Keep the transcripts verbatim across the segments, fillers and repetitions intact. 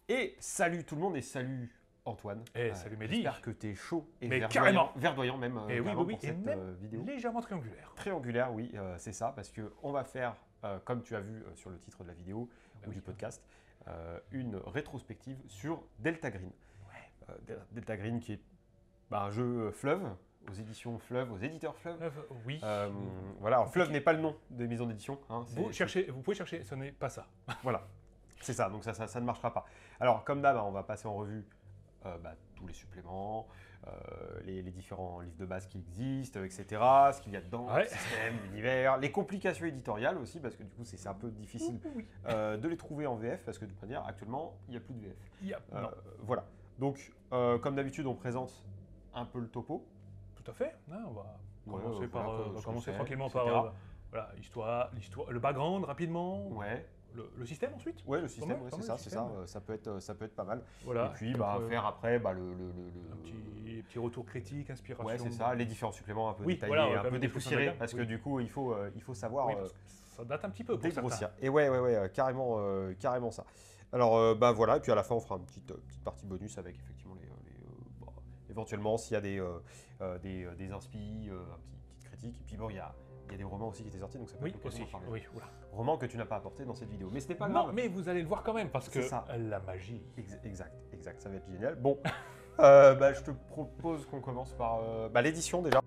Et salut tout le monde et salut Antoine. Et salut Mehdi. J'espère que tu es chaud et Mais verdoyant, carrément. verdoyant même euh, Et oui, carrément oui, pour oui, et cette même euh, vidéo. légèrement triangulaire. Triangulaire, oui, euh, c'est ça, parce qu'on va faire, euh, comme tu as vu euh, sur le titre de la vidéo Bah ou oui. du podcast, euh, une rétrospective sur Delta Green. Ouais. Euh, Del- Delta Green qui est bah, un jeu euh, Fleuve, aux éditions Fleuve, aux éditeurs Fleuve. Euh, oui. Euh, voilà, alors Fleuve n'est pas le nom des maisons d'édition. Hein, c'est- Vous, c'est- cherchez, vous pouvez chercher, ce n'est pas ça. Voilà, c'est ça, donc ça, ça, ça ne marchera pas. Alors, comme d'hab, hein, on va passer en revue euh, bah, tous les suppléments, euh, les, les différents livres de base qui existent, et cetera, ce qu'il y a dedans, Ouais. le système, l'univers, les complications éditoriales aussi, parce que du coup, c'est c'est un peu difficile Oui. euh, de les trouver en V F, parce que de toute manière, actuellement, il n'y a plus de V F. Il y a- Euh, non, voilà, donc, euh, comme d'habitude, on présente un peu le topo. tout à fait. Hein, on va Ouais, commencer, euh, par, voilà, euh, que- on va ce commencer que c'est, tranquillement et cetera. par euh, voilà, l'histoire, l'histoire, le background rapidement, Ouais, le, le système ensuite. ouais, le système, mal, ouais, pas c'est mal, ça, le c'est ça, système. euh, ça peut être, ça peut être pas mal. Voilà. Et puis, Donc, bah, euh, faire après bah, le, le, le, le- un petit, petit retour critique, inspiration. Ouais, c'est ça, les différents suppléments un peu Oui, détaillés, voilà, ouais, un comme peu des dépoussiérés, choses parce que oui. du coup, il faut, euh, il faut savoir Oui, euh, parce que ça date un petit peu pour dégrossir. certains. Et ouais, ouais, ouais, euh, carrément, euh, carrément ça. Alors, euh, bah voilà, et puis à la fin, on fera une petite, euh, petite partie bonus avec effectivement les, euh, les, euh, bah, éventuellement s'il y a des, euh, euh, des, euh, des inspi, euh, un petit, petite critique. Et puis bon, il y a, il y a des romans aussi qui étaient sortis, donc ça peut Oui, être l'occasion aussi. d'en parler. Oui, voilà. Romans que tu n'as pas apporté dans cette vidéo, mais ce n'est pas Non, grave. mais vous allez le voir quand même parce que C'est ça. la magie. Ex- Exact, exact, ça va être génial. Bon, euh, bah, je te propose qu'on commence par euh, bah, l'édition déjà.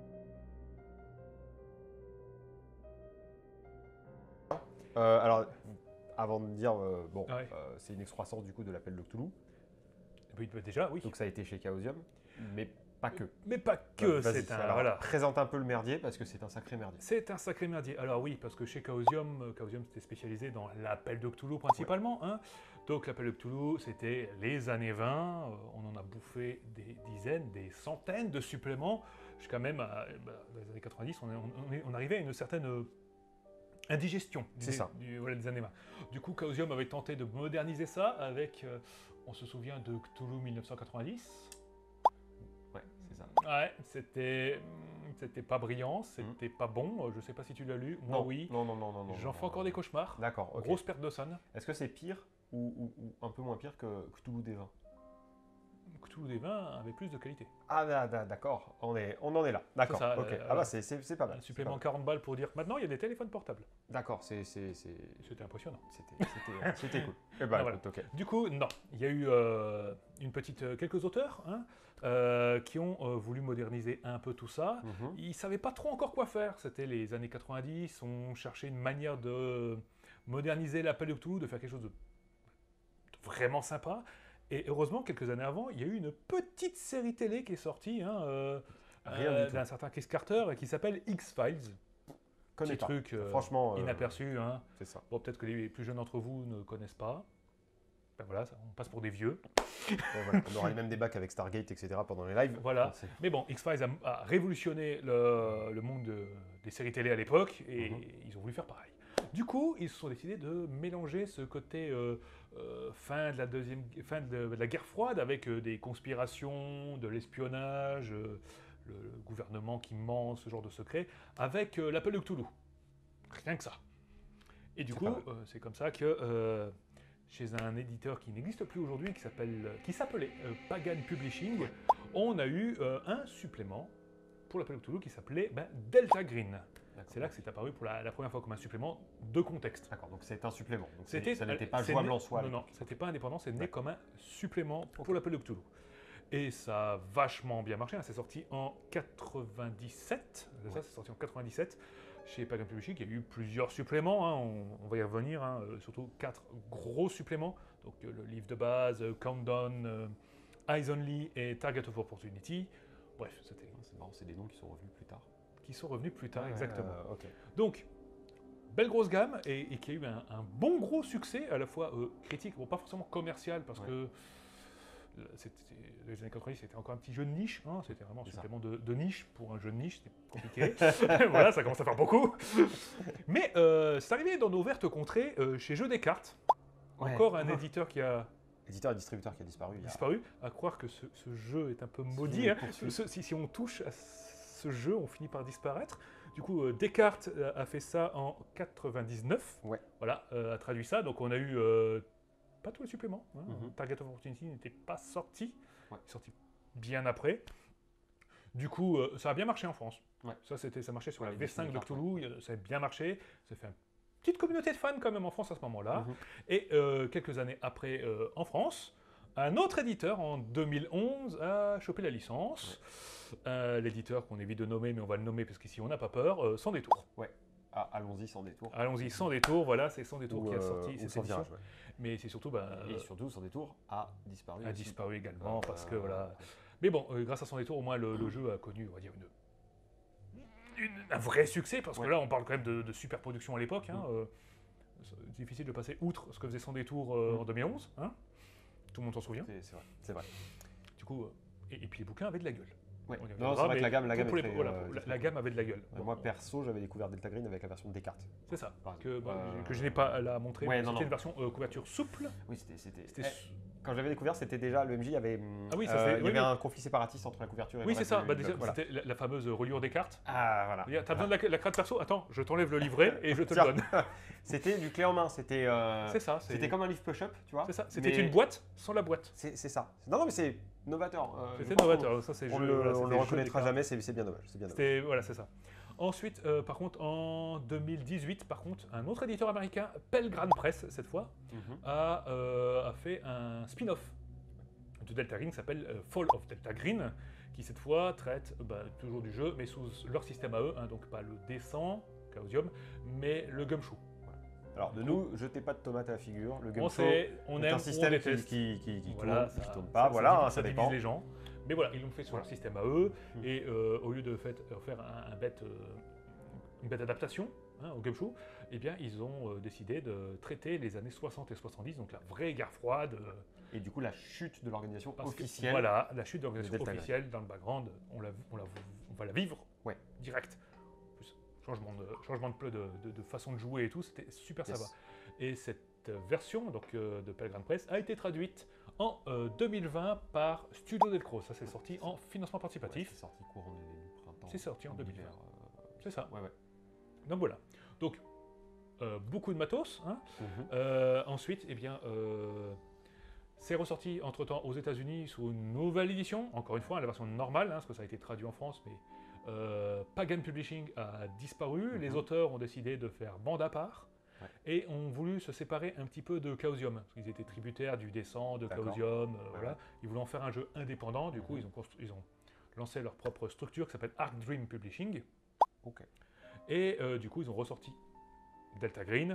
Euh, alors, avant de dire, euh, bon, Ouais. euh, c'est une excroissance du coup de l'appel de Cthulhu, Oui, bah, déjà, oui. donc ça a été chez Chaosium, mais pas que. Mais pas que, Euh, vas-y, c'est un. alors, Voilà. présente un peu le merdier parce que c'est un sacré merdier. C'est un sacré merdier. Alors oui, parce que chez Chaosium, euh, Chaosium c'était spécialisé dans l'appel de Cthulhu principalement. Hein. Donc l'appel de Cthulhu, c'était les années vingt. euh, on en a bouffé des dizaines, des centaines de suppléments, jusqu'à même, à, bah, dans les années quatre-vingt-dix, on, est- on, est- on arrivait à une certaine euh, indigestion du- C'est ça. du- voilà, des années vingt. Du coup, Chaosium avait tenté de moderniser ça avec, euh, on se souvient de Cthulhu mille neuf cent quatre-vingt-dix. Ouais, c'est ça. Ouais, c'était hum, c'était pas brillant, c'était pas bon. Euh, Je sais pas si tu l'as lu. Moi, non, oui. Non, non, non, non. non, J'en non, fais non. encore des cauchemars. D'accord, ok. Grosse perte de son. Est-ce que c'est pire ou, ou- ou un peu moins pire que Cthulhu des vins? Cthulhu des vins avait plus de qualité. Ah, da- da- d'accord, on, est, on en est là. D'accord, ça, ok. euh, ah bah c'est c'est- c'est pas mal. Un c'est supplément pas mal. quarante balles pour dire maintenant il y a des téléphones portables. D'accord, c'est c'est- c'est- C'était impressionnant. c'était c'était- c'était cool. Eh bah Ah, voilà. écoute, ok. Du coup, non. Il y a eu euh, une petite, euh, quelques auteurs hein, euh, qui ont euh, voulu moderniser un peu tout ça. Mhm. Ils ne savaient pas trop encore quoi faire. C'était les années quatre-vingt-dix. On cherchait une manière de moderniser l'appel de Cthulhu, de faire quelque chose de vraiment sympa. Et heureusement, quelques années avant, il y a eu une petite série télé qui est sortie hein, euh, Rien euh, du tout. d'un certain Chris Carter qui s'appelle X-Files. Connais Petit pas. truc euh, Franchement, euh, inaperçu. Hein. c'est ça. Bon, peut-être que les plus jeunes d'entre vous ne connaissent pas. Ben voilà, ça, on passe pour des vieux. Ouais, voilà. On aura les mêmes débats qu'avec Stargate, et cetera pendant les lives. Voilà. Enfin, c'est- Mais bon, X-Files a, a révolutionné le, le monde de- des séries télé à l'époque et Mhm. ils ont voulu faire pareil. Du coup, ils se sont décidés de mélanger ce côté euh, euh, fin, de la deuxième, fin de, de la guerre froide avec euh, des conspirations, de l'espionnage, euh, le, le gouvernement qui ment, ce genre de secret, avec euh, l'appel de Cthulhu. Rien que ça. Et du C'est coup, pas mal. euh, c'est comme ça que euh, chez un éditeur qui n'existe plus aujourd'hui, qui s'appelle, qui s'appelait euh, Pagan Publishing, on a eu euh, un supplément pour l'appel de Cthulhu qui s'appelait ben, Delta Green. D'accord. C'est là que c'est apparu pour la, la première fois comme un supplément de contexte. D'accord, donc c'est un supplément. Donc c'est- C'était- ça n'était pas c'est jouable né- en soi. à Non, non, l'époque. c'était pas indépendant, c'est né D'accord. comme un supplément pour l'appel de Cthulhu. Et ça a vachement bien marché, hein. C'est sorti en quatre-vingt-dix-sept, c'est ça, Ouais. c'est sorti en quatre-vingt-dix-sept. Chez Pagan Publishing, il y a eu plusieurs suppléments, hein. on, on va y revenir, hein, euh, surtout quatre gros suppléments. Donc euh, le livre de base, euh, Countdown, euh, Eyes Only et Target of Opportunity. Bref, c'était C'est marrant, c'est des noms qui sont revenus plus tard. qui sont revenus plus tard, Ouais, exactement. euh, ok. Donc, belle grosse gamme et, et qui a eu un, un bon gros succès, à la fois euh, critique, bon pas forcément commercial, parce Ouais. que euh, c'était, les années quatre-vingt-dix c'était encore un petit jeu de niche, hein, c'était vraiment un C'est ça. supplément de, de niche pour un jeu de niche, c'était compliqué. Voilà, ça commence à faire beaucoup. Mais euh, c'est arrivé dans nos vertes contrées euh, chez Jeux des cartes, Ouais. encore un Ah. éditeur qui a Éditeur et distributeur qui a disparu. il y a- disparu, à croire que ce, ce jeu est un peu Sous maudit. les hein. poursuites. Ce- si, si on touche à ce jeu, on finit par disparaître. Du coup, euh, Descartes euh, a fait ça en quatre-vingt-dix-neuf. Ouais. Voilà, euh, a traduit ça. Donc on a eu euh, pas tous les suppléments. Hein. Mhm. Target of Opportunity n'était pas sorti. Ouais. Il est sorti bien après. Du coup, euh, ça a bien marché en France. Ouais. Ça, c'était, ça marchait sur Ouais, la les V cinq de cartes, Cthulhu, euh, ça a bien marché. Ça fait une petite communauté de fans quand même en France à ce moment-là. Mhm. Et euh, quelques années après, euh, en France, un autre éditeur, en deux mille onze, a chopé la licence. Euh, l'éditeur qu'on évite de nommer, mais on va le nommer parce qu'ici on n'a pas peur, euh, Sans Détour. Ah, allons-y sans détour. Allons-y, Sans Détour, voilà, c'est Sans Détour Ou, qui a euh, sorti ou cette sans édition. virage, ouais. Mais c'est surtout, bah, Et euh, surtout, sans détour a disparu. a aussi. disparu également parce que Euh, voilà. Mais bon, euh, grâce à Sans Détour, au moins le, le jeu a connu, on va dire, une, une- un vrai succès parce Ouais. que là, on parle quand même de, de super production à l'époque. Hein, Mm. euh, c'est difficile de passer outre ce que faisait Sans Détour euh, Mm. en deux mille onze. Hein, tout le monde s'en souvient. C'est c'est vrai, c'est vrai. Du coup, euh, et, et puis les bouquins avaient de la gueule. Ouais. On y Non, reviendra, c'est vrai que mais la gamme, la pour- gamme pour est les- très, voilà, euh, la, très la gamme avait de la gueule. Ouais, Bon, moi, perso, j'avais découvert Delta Green avec la version Descartes. c'est ça. par Que, exemple. bah, Euh, que je n'ai pas à la montrer. ouais, mais non, c'était non. une version euh, couverture souple. Oui, c'était. c'était- C'était eh, su- Quand j'avais découvert, c'était déjà le M J. Il y avait, hum, Ah oui, ça, euh, c'est- il y oui, avait oui. un conflit séparatiste entre la couverture et Oui, le c'est reste ça. du- Bah, du déjà, bloc, voilà. c'était la, la fameuse reliure des cartes. Ah, voilà. Tu as Voilà. besoin de la, la carte perso? Attends, je t'enlève le livret et je te Tiens. le donne. C'était du clé en main. C'était. euh, C'est ça. c'est- C'était comme un livre push-up, tu vois. C'est ça. C'était mais une boîte sans la boîte. C'est c'est ça. Non, non, mais c'est novateur. euh, je C'était pense novateur. Ça, c'est qu'on- On jeu- le, voilà, on c'était le jeu des reconnaîtra cartes. jamais. C'est c'est bien dommage. C'est bien dommage. C'était voilà, c'est ça. Ensuite, euh, par contre, en deux mille dix-huit, par contre, un autre éditeur américain, Pelgrane Press cette fois, Mhm. a, euh, a fait un spin-off de Delta Green qui s'appelle euh, Fall of Delta Green, qui cette fois traite euh, bah, toujours du jeu, mais sous leur système à eux, hein, donc pas le D cent, Chaosium, mais le Gumshoe. Alors, de nous, jetez pas de tomates à la figure. Le On Gumshoe, sait, on c'est aime, un on système qui, déteste. qui, qui, qui Voilà, tourne, qui ça- tourne pas. ça- voilà, ça, hein, ça ça divise dépend. les gens. Mais voilà, ils l'ont fait sur leur système à eux, Mm. et euh, au lieu de fait, euh, faire un, un bête, euh, une bête adaptation hein, au Gumshoe, eh bien, ils ont euh, décidé de traiter les années soixante et soixante-dix, donc la vraie guerre froide. euh, Et du coup, la chute de l'organisation parce que, officielle. voilà, la chute de l'organisation Delta Green. officielle dans le background, on, la, on, la, on va la vivre Ouais. direct. En plus, changement de, changement de, pleu- de, de, de façon de jouer et tout, c'était super Yes. sympa. Et cette version donc, euh, de Pelgrane Press a été traduite en euh, deux mille vingt par Studio Delcro. Ça, c'est sorti en financement Ouais, participatif. c'est sorti courant du printemps. C'est sorti en deux mille vingt. l'hiver, euh, C'est ça. Ouais, ouais. Donc voilà. Donc, euh, beaucoup de matos. Hein. Mhm. Euh, ensuite, eh bien, euh, c'est ressorti entre-temps aux États-Unis sous une nouvelle édition. Encore une fois, la version normale, hein, parce que ça a été traduit en France, mais euh, Pagan Publishing a disparu. Les Mhm. auteurs ont décidé de faire bande à part. Ouais. Et ont voulu se séparer un petit peu de Chaosium, parce qu'ils étaient tributaires du Descent, de D'accord. Chaosium, euh, Ouais, voilà. ouais. Ils voulaient en faire un jeu indépendant, du coup Mhm. ils, ont constru- ils ont lancé leur propre structure qui s'appelle Arc Dream Publishing. Ok. Et euh, du coup ils ont ressorti Delta Green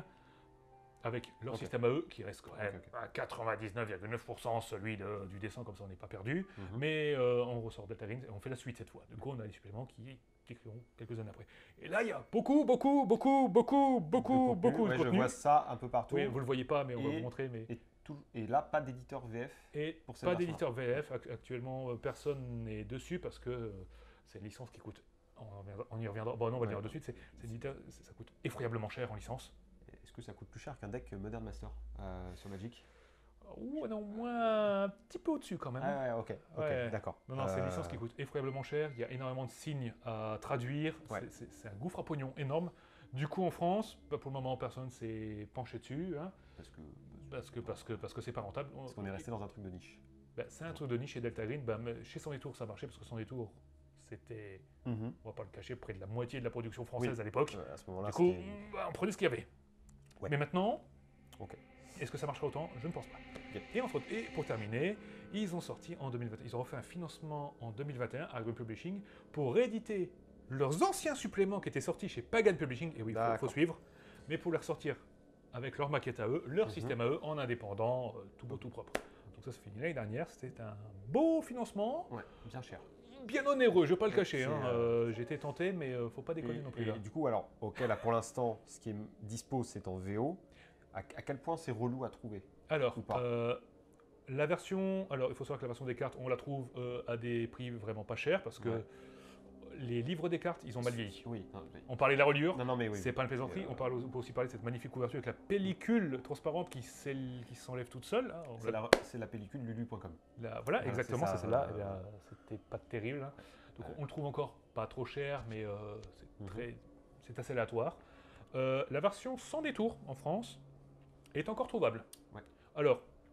avec leur Ok. système à eux, qui reste quand même Ok, ok. à quatre-vingt-dix-neuf virgule neuf pour cent celui de- du Descent, comme ça on n'est pas perdu. Mhm. Mais euh, on ressort Delta Green et on fait la suite cette fois. Du coup on a des suppléments qui, qui écriront quelques années après. Et là il y a beaucoup, beaucoup, beaucoup, beaucoup, beaucoup, De contenu. beaucoup de Ouais, contenu. Je vois ça un peu partout. Oui, vous le voyez pas, mais on va Et- vous montrer. Mais... Et, tout- et là, pas d'éditeur V F. Et pour cette pas version-là. d'éditeur V F. Ac- Actuellement, euh, personne n'est dessus parce que euh, c'est une licence qui coûte. On, reviendra- on y reviendra. Bon, non, on va le Ouais. dire de suite. C'est, c'est une éditeur- c'est- ça coûte effroyablement cher en licence. Est-ce que ça coûte plus cher qu'un deck Modern Master euh, sur Magic? Ouh, non, moins un petit peu au-dessus quand même. Ah ouais, ok, ok, Ouais. d'accord. Non, non, c'est une Euh, licence qui coûte effroyablement cher. Il y a énormément de signes à traduire. Ouais. C'est, c'est- c'est un gouffre à pognon énorme. Du coup, en France, bah, pour le moment, personne s'est penché dessus. Hein, Parce que parce que parce que parce que c'est pas rentable. parce qu'on est resté dans un truc de niche. Bah, c'est un truc de niche chez Delta Green. Bah, mais chez Sans Détour, ça marchait parce que Sans Détour, c'était, Mhm. on va pas le cacher, près de la moitié de la production française Oui. à l'époque. Euh, à ce moment-là, Du coup, c'était- bah, on prenait ce qu'il y avait. Ouais. Mais maintenant, Ok. est-ce que ça marchera autant? Je ne pense pas. Ok. Et, entre, et pour terminer, ils ont sorti en deux mille vingt, ils ont refait un financement en deux mille vingt et un à Arc Dream Publishing pour rééditer leurs anciens suppléments qui étaient sortis chez Pagan Publishing. Et oui, il faut, D'accord. faut suivre. Mais pour les ressortir avec leur maquette à eux, leur Mhm. système à eux, en indépendant, euh, tout beau, tout propre. Donc ça, c'est fini l'année dernière. C'était un beau financement. Ouais, bien cher. Bien onéreux, je ne vais pas le Ouais, cacher. c'est, hein. euh, Euh, J'étais tenté, mais euh, faut pas déconner Et, non plus. et là. du coup, alors, ok, là pour l'instant, ce qui est dispo, c'est en V O. À, à quel point c'est relou à trouver? Alors, ou pas. euh, la version, alors il faut savoir que la version des cartes, on la trouve euh, à des prix vraiment pas chers parce que Ouais. les livres des cartes, ils ont mal vieilli. Oui. Non, mais- On parlait de la reliure, non, non, mais oui. c'est pas une plaisanterie. Et, euh, On, parle, on peut aussi parler de cette magnifique couverture avec la pellicule transparente qui, s'él- qui s'enlève toute seule. hein. On C'est l'a- la, c'est la pellicule lulu point com. la- voilà, Voilà, exactement, c'est ça, c'est celle-là. euh, Eh bien, c'était pas terrible. hein. Donc Ouais. on le trouve encore pas trop cher, mais euh, c'est Mhm. très- c'est assez aléatoire. Euh, la version sans détour en France est encore trouvable. Ouais. Alors,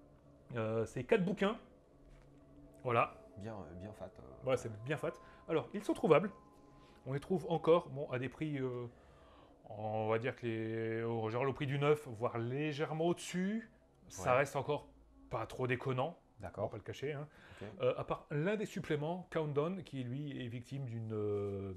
Euh, c'est quatre bouquins. Voilà. Bien, euh, bien fat. euh. Voilà, c'est bien fat. Alors, ils sont trouvables. On les trouve encore, bon, à des prix, euh, on va dire que les, au- genre le prix du neuf, voire légèrement au-dessus. Ça Ouais. reste encore pas trop déconnant, on va D'accord. pas le cacher. Hein. Ok. Euh, à part l'un des suppléments, Countdown, qui lui est victime d'une, euh,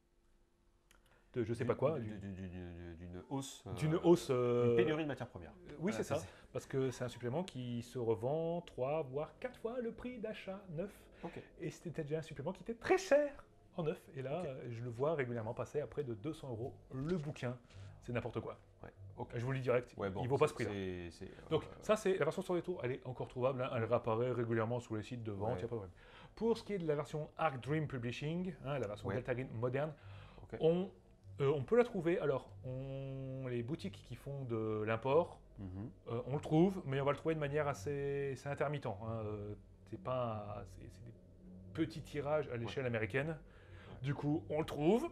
de je sais pas quoi, Du- d'une du- du- du- D'une hausse. euh, d'une hausse. euh, Une pénurie de matières premières. euh, Oui, Voilà, c'est ça, parce que c'est un supplément qui se revend trois voire quatre fois le prix d'achat neuf. Ok. Et c'était déjà un supplément qui était très cher en neuf. Et là, Ok. euh, je le vois régulièrement passer à près de deux cents euros le bouquin. C'est n'importe quoi. Ouais. Ok. Je vous le dis direct, Ouais, bon, il vaut pas ce c'est- prix-là. c'est- c'est, euh, Donc ça, c'est la version sur les tours, elle est encore trouvable, hein, elle réapparaît régulièrement sur les sites de vente, Ouais. il a pas de problème. Pour ce qui est de la version Arc Dream Publishing, hein, la version Ouais. Delta Green moderne, Ok. on, euh, on peut la trouver. Alors, on, les boutiques qui font de l'import, Mhm. euh, on le trouve, mais on va le trouver de manière assez, c'est intermittent. Hein, euh, c'est pas, c'est c'est des petits tirages à l'échelle américaine. Du coup, on le trouve.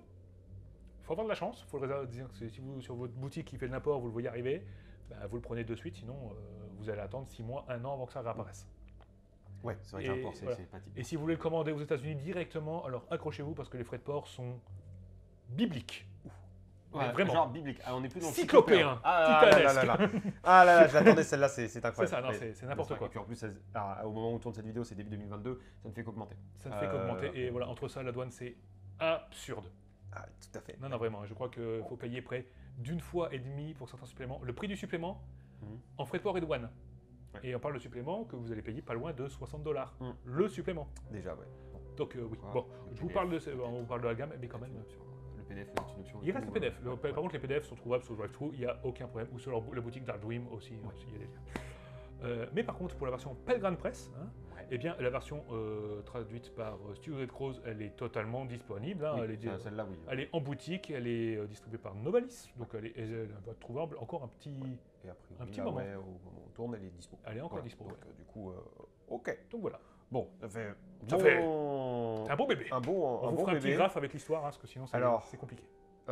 Il faut avoir de la chance. Faut le réserver, dire que si vous sur votre boutique qui fait de l'import, vous le voyez arriver, bah, vous le prenez de suite. Sinon, euh, vous allez attendre six mois, un an avant que ça réapparaisse. Ouais, c'est vrai Et que l'import, c'est voilà. c'est pas typique. Et si vous voulez le commander aux États-Unis directement, alors accrochez-vous parce que les frais de port sont bibliques. Ouais, mais vraiment. Genre biblique. Ah, on est plus dans le Cyclopéen, Ah là là là là là. Ah là là, je l'attendais, celle-là, c'est c'est C'est incroyable. ça, non, Mais- c'est c'est n'importe mais quoi. Et puis en plus, elle- alors, au moment où on tourne cette vidéo, c'est début deux mille vingt-deux, ça ne fait qu'augmenter. Ça ne fait Euh, qu'augmenter. Et voilà, entre ça, la douane, c'est absurde. Ah, tout à fait. Non, non, vraiment. Je crois qu'il faut payer près d'une fois et demie pour certains suppléments. Le prix du supplément Mhm. en frais de port et douane. Ouais. Et on parle de supplément que vous allez payer pas loin de soixante dollars. Mhm. Le supplément. Déjà, ouais. Bon, Donc euh, oui. Voilà. Bon, Le je vous P D F. parle de, ce- on vous parle de la gamme, mais quand même. c'est une option. Le P D F, c'est une option. Il reste le P D F. Euh, Le- ouais, par ouais. contre, les P D F sont trouvables sur Drive-Thru, il n'y a aucun problème. Ou sur leur- la boutique Dark Dream aussi, aussi, il y a des liens. Euh, mais par contre, pour la version Pelgrane Press, hein, Ouais. eh bien, la version euh, traduite par euh, Stu Red Cross, elle est totalement disponible. hein, Oui, elle, est, ça- Celle-là, oui. elle est en boutique, elle est euh, distribuée par Novalis, donc elle, est, elle va être trouvable encore un petit. Et après, un oui, petit là, moment. ouais, au moment où on tourne, elle est dispo. Elle est encore Voilà. dispo. Donc, ouais. euh, du coup, euh, ok. Donc voilà, Bon, ça fait. Ça bon- fait- c'est un bon bébé. Un bon, On un vous bon fera un petit bébé. graphe avec l'histoire, hein, parce que sinon c'est Alors. c'est compliqué.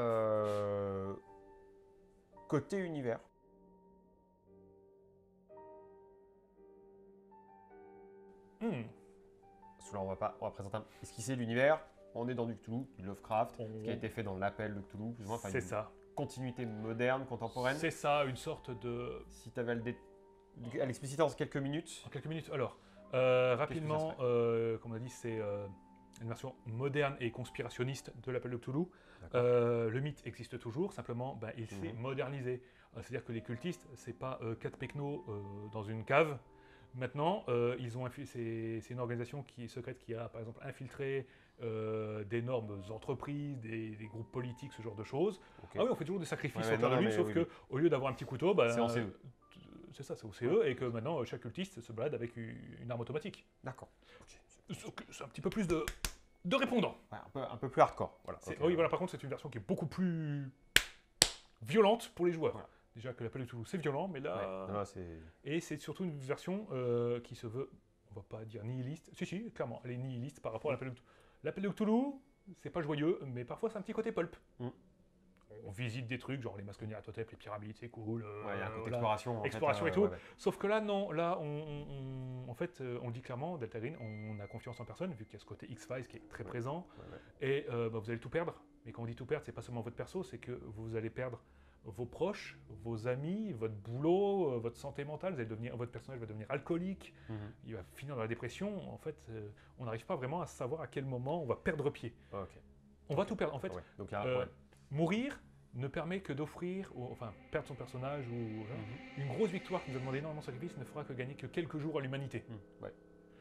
Euh, Côté univers. Hmm. Parce que là, on va pas, on va présenter un, esquisser l'univers. On est dans du Cthulhu, du Lovecraft, On- ce qui a été fait dans l'appel de Cthulhu, plus ou moins. Enfin, C'est une ça. continuité moderne, contemporaine. C'est ça, une sorte de. Si tu avais à le dé- à l'expliciter en quelques minutes. En quelques minutes. Alors, euh, Qu'est-ce que ça rapidement, serait euh, comme on a dit, c'est euh, une version moderne et conspirationniste de l'appel de Cthulhu. D'accord. Euh, le mythe existe toujours, simplement, ben, il s'est Mhm. modernisé. Euh, C'est-à-dire que les cultistes, c'est pas euh, quatre pecnos euh, dans une cave. Maintenant, euh, ils ont infi- c'est c'est une organisation qui est secrète qui a, par exemple, infiltré euh, d'énormes entreprises, des, des groupes politiques, ce genre de choses. Ok. Ah oui, on fait toujours des sacrifices Ouais, sur ouais, Terre non, de non, Lune, mais sauf oui, que au lieu d'avoir un petit couteau, ben, C'est en C E. euh, c'est ça, c'est au C E, et que maintenant, euh, chaque cultiste se balade avec une, une arme automatique. D'accord. Ok. Sauf que c'est un petit peu plus de, de répondants. Ouais, un, peu, un peu plus hardcore. Voilà. C'est- Ok. Oui, voilà, par contre, c'est une version qui est beaucoup plus violente pour les joueurs. Voilà. Déjà que l'appel de Toulouse, c'est violent, mais Ouais. là. Non, là, c'est. Et c'est surtout une version euh, qui se veut, on va pas dire nihiliste. Si, si, clairement, elle est nihiliste par rapport à l'appel de Cthulhu. L'appel de Cthulhu, c'est pas joyeux, mais parfois c'est un petit côté pulp. Mm. On visite des trucs, genre les masques Nyarlathotep, les pyramides, c'est cool. euh, Ouais, il y a un côté voilà. exploration. en fait, Exploration euh, et tout. ouais, ouais. Sauf que là, non, là, on, on- on- en fait, euh, on le dit clairement, Delta Green, on a confiance en personne, vu qu'il y a ce côté X-Files qui est très Ouais. présent, Ouais, ouais. et euh, bah, vous allez tout perdre. Mais quand on dit tout perdre, c'est pas seulement votre perso, c'est que vous allez perdre vos proches, vos amis, votre boulot, euh, votre santé mentale, vous allez devenir, votre personnage va devenir alcoolique, Mhm. il va finir dans la dépression. En fait, euh, on n'arrive pas vraiment à savoir à quel moment on va perdre pied. Ok. On va tout perdre. En fait, Ouais. Donc, il y a- euh, ouais. mourir ne permet que d'offrir, ou- enfin, perdre son personnage ou voilà, Mhm. une grosse victoire qui nous a demandé énormément de sacrifices ne fera que gagner que quelques jours à l'humanité. Mhm. Ouais.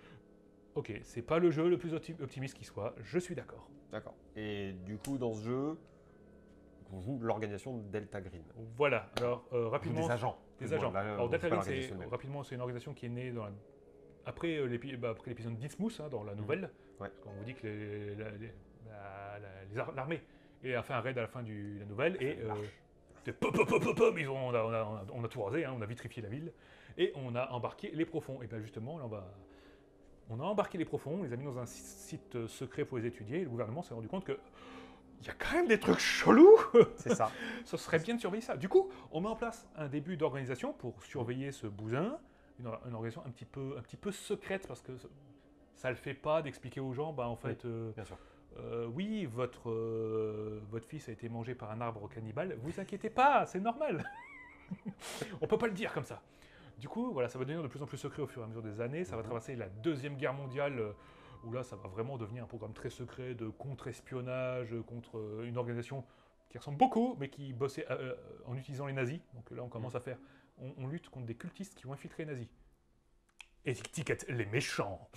Ok, c'est pas le jeu le plus opti- optimiste qui soit, je suis d'accord. D'accord. Et du coup, dans ce jeu, on joue l'organisation Delta Green. Voilà, alors euh, Ou rapidement. des agents. Des Plus ou moins. agents. Là, Alors on Delta fait pas Green, c'est l'organisation elle-même. rapidement, c'est une organisation qui est née dans la- après euh, l'épi- bah, après l'épisode d'Innsmouth, hein, dans la nouvelle. Ouais. Parce qu'on vous dit que les- la- les- la- la- les ar- l'armée a fait un raid à la fin de la nouvelle et euh, de pop, pop, pop, pop, pop, ils ont, on, a, on, a, on a- on a tout rasé, hein, on a vitrifié la ville et on a embarqué les profonds. Et bien justement, là, on va. On a embarqué les profonds, on les a mis dans un si- site secret pour les étudier. Et le gouvernement s'est rendu compte que il y a quand même des trucs chelous. C'est ça. Ce serait bien de surveiller ça. Du coup, on met en place un début d'organisation pour surveiller ce bousin. une, une organisation un petit peu, un petit peu secrète parce que ça, ça le fait pas d'expliquer aux gens, bah en fait, oui, euh, bien sûr. euh, oui, votre, euh, votre fils a été mangé par un arbre cannibale, vous inquiétez pas, c'est normal. On peut pas le dire comme ça. Du coup, voilà, ça va devenir de plus en plus secret au fur et à mesure des années. Ça va Mhm. traverser la Deuxième Guerre mondiale, euh, où là, ça va vraiment devenir un programme très secret de contre-espionnage, euh, contre euh, une organisation qui ressemble beaucoup, mais qui bossait euh, euh, en utilisant les nazis. Donc là, on commence Mhm. à faire... On, on lutte contre des cultistes qui ont infiltré les nazis. Étiquette les méchants.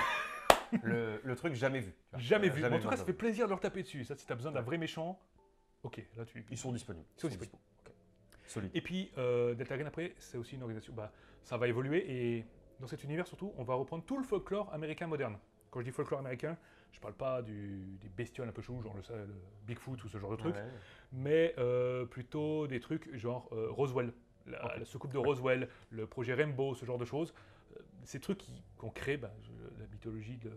Le, le truc jamais vu. tu vois. Jamais Euh, vu. jamais Mais en tout cas, ça dans- fait plaisir de leur taper dessus. Ça, si t'as besoin d'un Ouais. vrai méchant, ok, là tu... Ils sont disponibles. Ils sont disponibles. dispo. Ok. Solide. Et puis, euh, Delta Green, après, c'est aussi une organisation... Bah, ça va évoluer, et dans cet univers, surtout, on va reprendre tout le folklore américain moderne. Quand je dis folklore américain, je parle pas du, des bestioles un peu chelous, genre le, le Bigfoot ou ce genre de trucs, Ouais. mais euh, plutôt des trucs genre euh, Roswell, la, Ok. la soucoupe de Roswell, le projet Rainbow, ce genre de choses. Euh, ces trucs qui, qui ont créé bah, je- la mythologie de,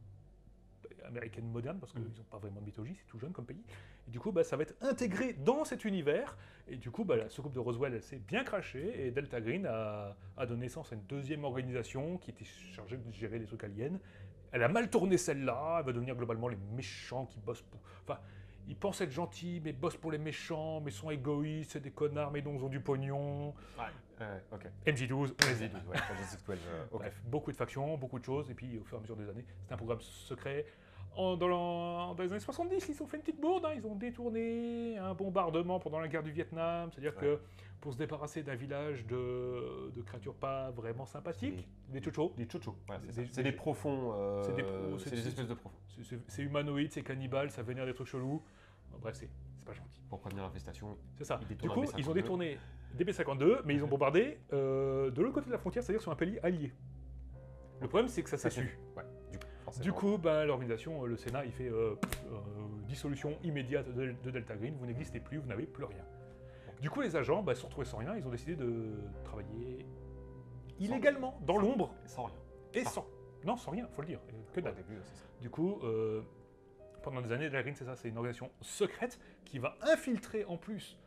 américaine moderne, parce qu'ils Mhm. n'ont pas vraiment de mythologie, c'est tout jeune comme pays. Et du coup, bah, ça va être intégré dans cet univers. Et du coup, bah, la soucoupe de Roswell, elle s'est bien crachée. Et Delta Green a, a donné naissance à une deuxième organisation qui était chargée de gérer les trucs aliens. Elle a mal tourné celle-là. Elle va devenir globalement les méchants qui bossent pour... Enfin, ils pensent être gentils, mais bossent pour les méchants, mais sont égoïstes, c'est des connards, mais dont ils ont du pognon. Ouais, ok. M J douze, on les aime. Ouais, Agent douze, euh, ok. Bref, beaucoup de factions, beaucoup de choses, et puis au fur et à mesure des années, c'est un programme secret. En- dans, l'an- dans les années soixante-dix, ils ont fait une petite bourde, hein, ils ont détourné un bombardement pendant la guerre du Vietnam, c'est-à-dire Ouais. que pour se débarrasser d'un village de, de créatures pas vraiment sympathiques, des chochos, Des chochos. Voilà, c'est Des- ça. C'est des- des profonds. euh, c'est des pro- C'est c'est- des c'est- espèces de profonds. c'est- c'est c'est humanoïde, c'est cannibale, ça vénère des trucs chelous. Bon, bref, c'est c'est pas gentil. Pour prévenir l'infestation. C'est ça. Ils Du détournent un coup, B ils ont cinquante-deux. détourné des B cinquante-deux, mais ils ont bombardé euh, de l'autre côté de la frontière, c'est-à-dire sur un pays allié. Le problème, c'est que ça s'est Ça, c'est- su. Ouais, du coup, forcément. Du coup, ben, l'organisation, euh, le Sénat, il fait euh, pff, euh, dissolution immédiate de, de Delta Green, vous n'existez plus, vous n'avez plus rien. Du coup, les agents ben, se sont retrouvés sans rien, ils ont décidé de travailler illégalement, dans l'ombre, Sans rien. et Ah. sans... Non, sans rien, faut le dire, euh, que Au dalle. début, c'est ça. Du coup, euh, pendant des années, Delta Green, c'est ça, c'est une organisation secrète qui va infiltrer en plus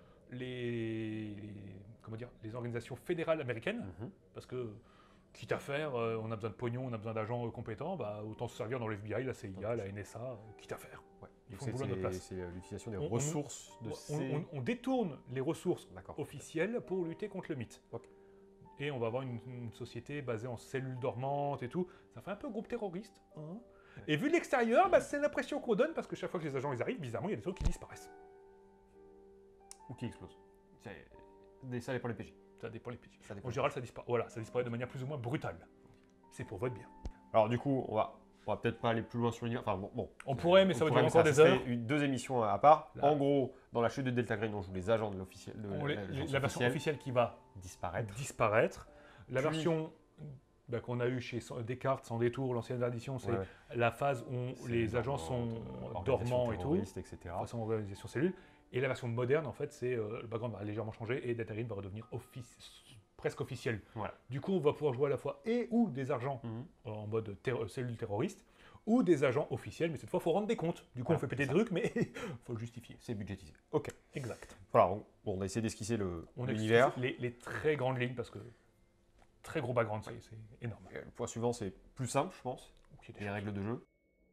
les, les- comment dire, les organisations fédérales américaines, Mhm. parce que, quitte à faire, euh, on a besoin de pognon, on a besoin d'agents euh, compétents, bah, autant se servir dans le F B I, la C I A, la N S A, euh, quitte à faire. Ouais. Ils Donc font c'est- le boulot à notre c'est- place. C'est euh, l'utilisation des On- on- ressources de On, ces. on- on détourne les ressources D'accord. officielles pour lutter contre le mythe. Ok. Et on va avoir une, une société basée en cellules dormantes et tout. Ça fait un peu groupe terroriste. hein. Et vu de l'extérieur, bah, c'est l'impression qu'on donne parce que chaque fois que les agents ils arrivent, bizarrement, il y a des trucs qui disparaissent. Ou qui explose. C'est- des- Ça dépend des P J. Ça dépend les petits. Ça dépend. En général, ça disparaît. Voilà, ça disparaît de manière plus ou moins brutale. C'est pour votre bien. Alors du coup, on va, on va peut-être pas aller plus loin sur l'univers. Enfin bon, bon. On pourrait, mais ça va pourrait, durer encore ça des serait heures. Une, deux émissions à part. Là. En gros, dans la chute de Delta Green, on joue les agents de l'officiel. de On les- la- les- l'agence la version officielle officielle qui va disparaître. disparaître. La Puis- version bah, qu'on a eue chez Sans- Descartes, sans détour, l'ancienne version, c'est Ouais, ouais. la phase où C'est les dans- agents sont organisation dormants et tout, terroriste, et cetera. façon organisation cellule. Et la version moderne, en fait, c'est euh, le background va légèrement changer et Delta Green va redevenir office- presque officiel. Voilà. Du coup, on va pouvoir jouer à la fois et ou des agents Mhm. en mode terro- cellule terroriste, ou des agents officiels, mais cette fois, il faut rendre des comptes. Du coup, Voilà, on fait péter c'est des trucs, mais il faut le justifier. C'est budgétisé. Ok. Exact. Voilà, on, bon, on a essayé d'esquisser le- On l'univers. explique les, les très grandes lignes, parce que très gros background, c'est c'est énorme. Et Le point suivant, c'est plus simple, je pense. Ok, Les règles de jeu.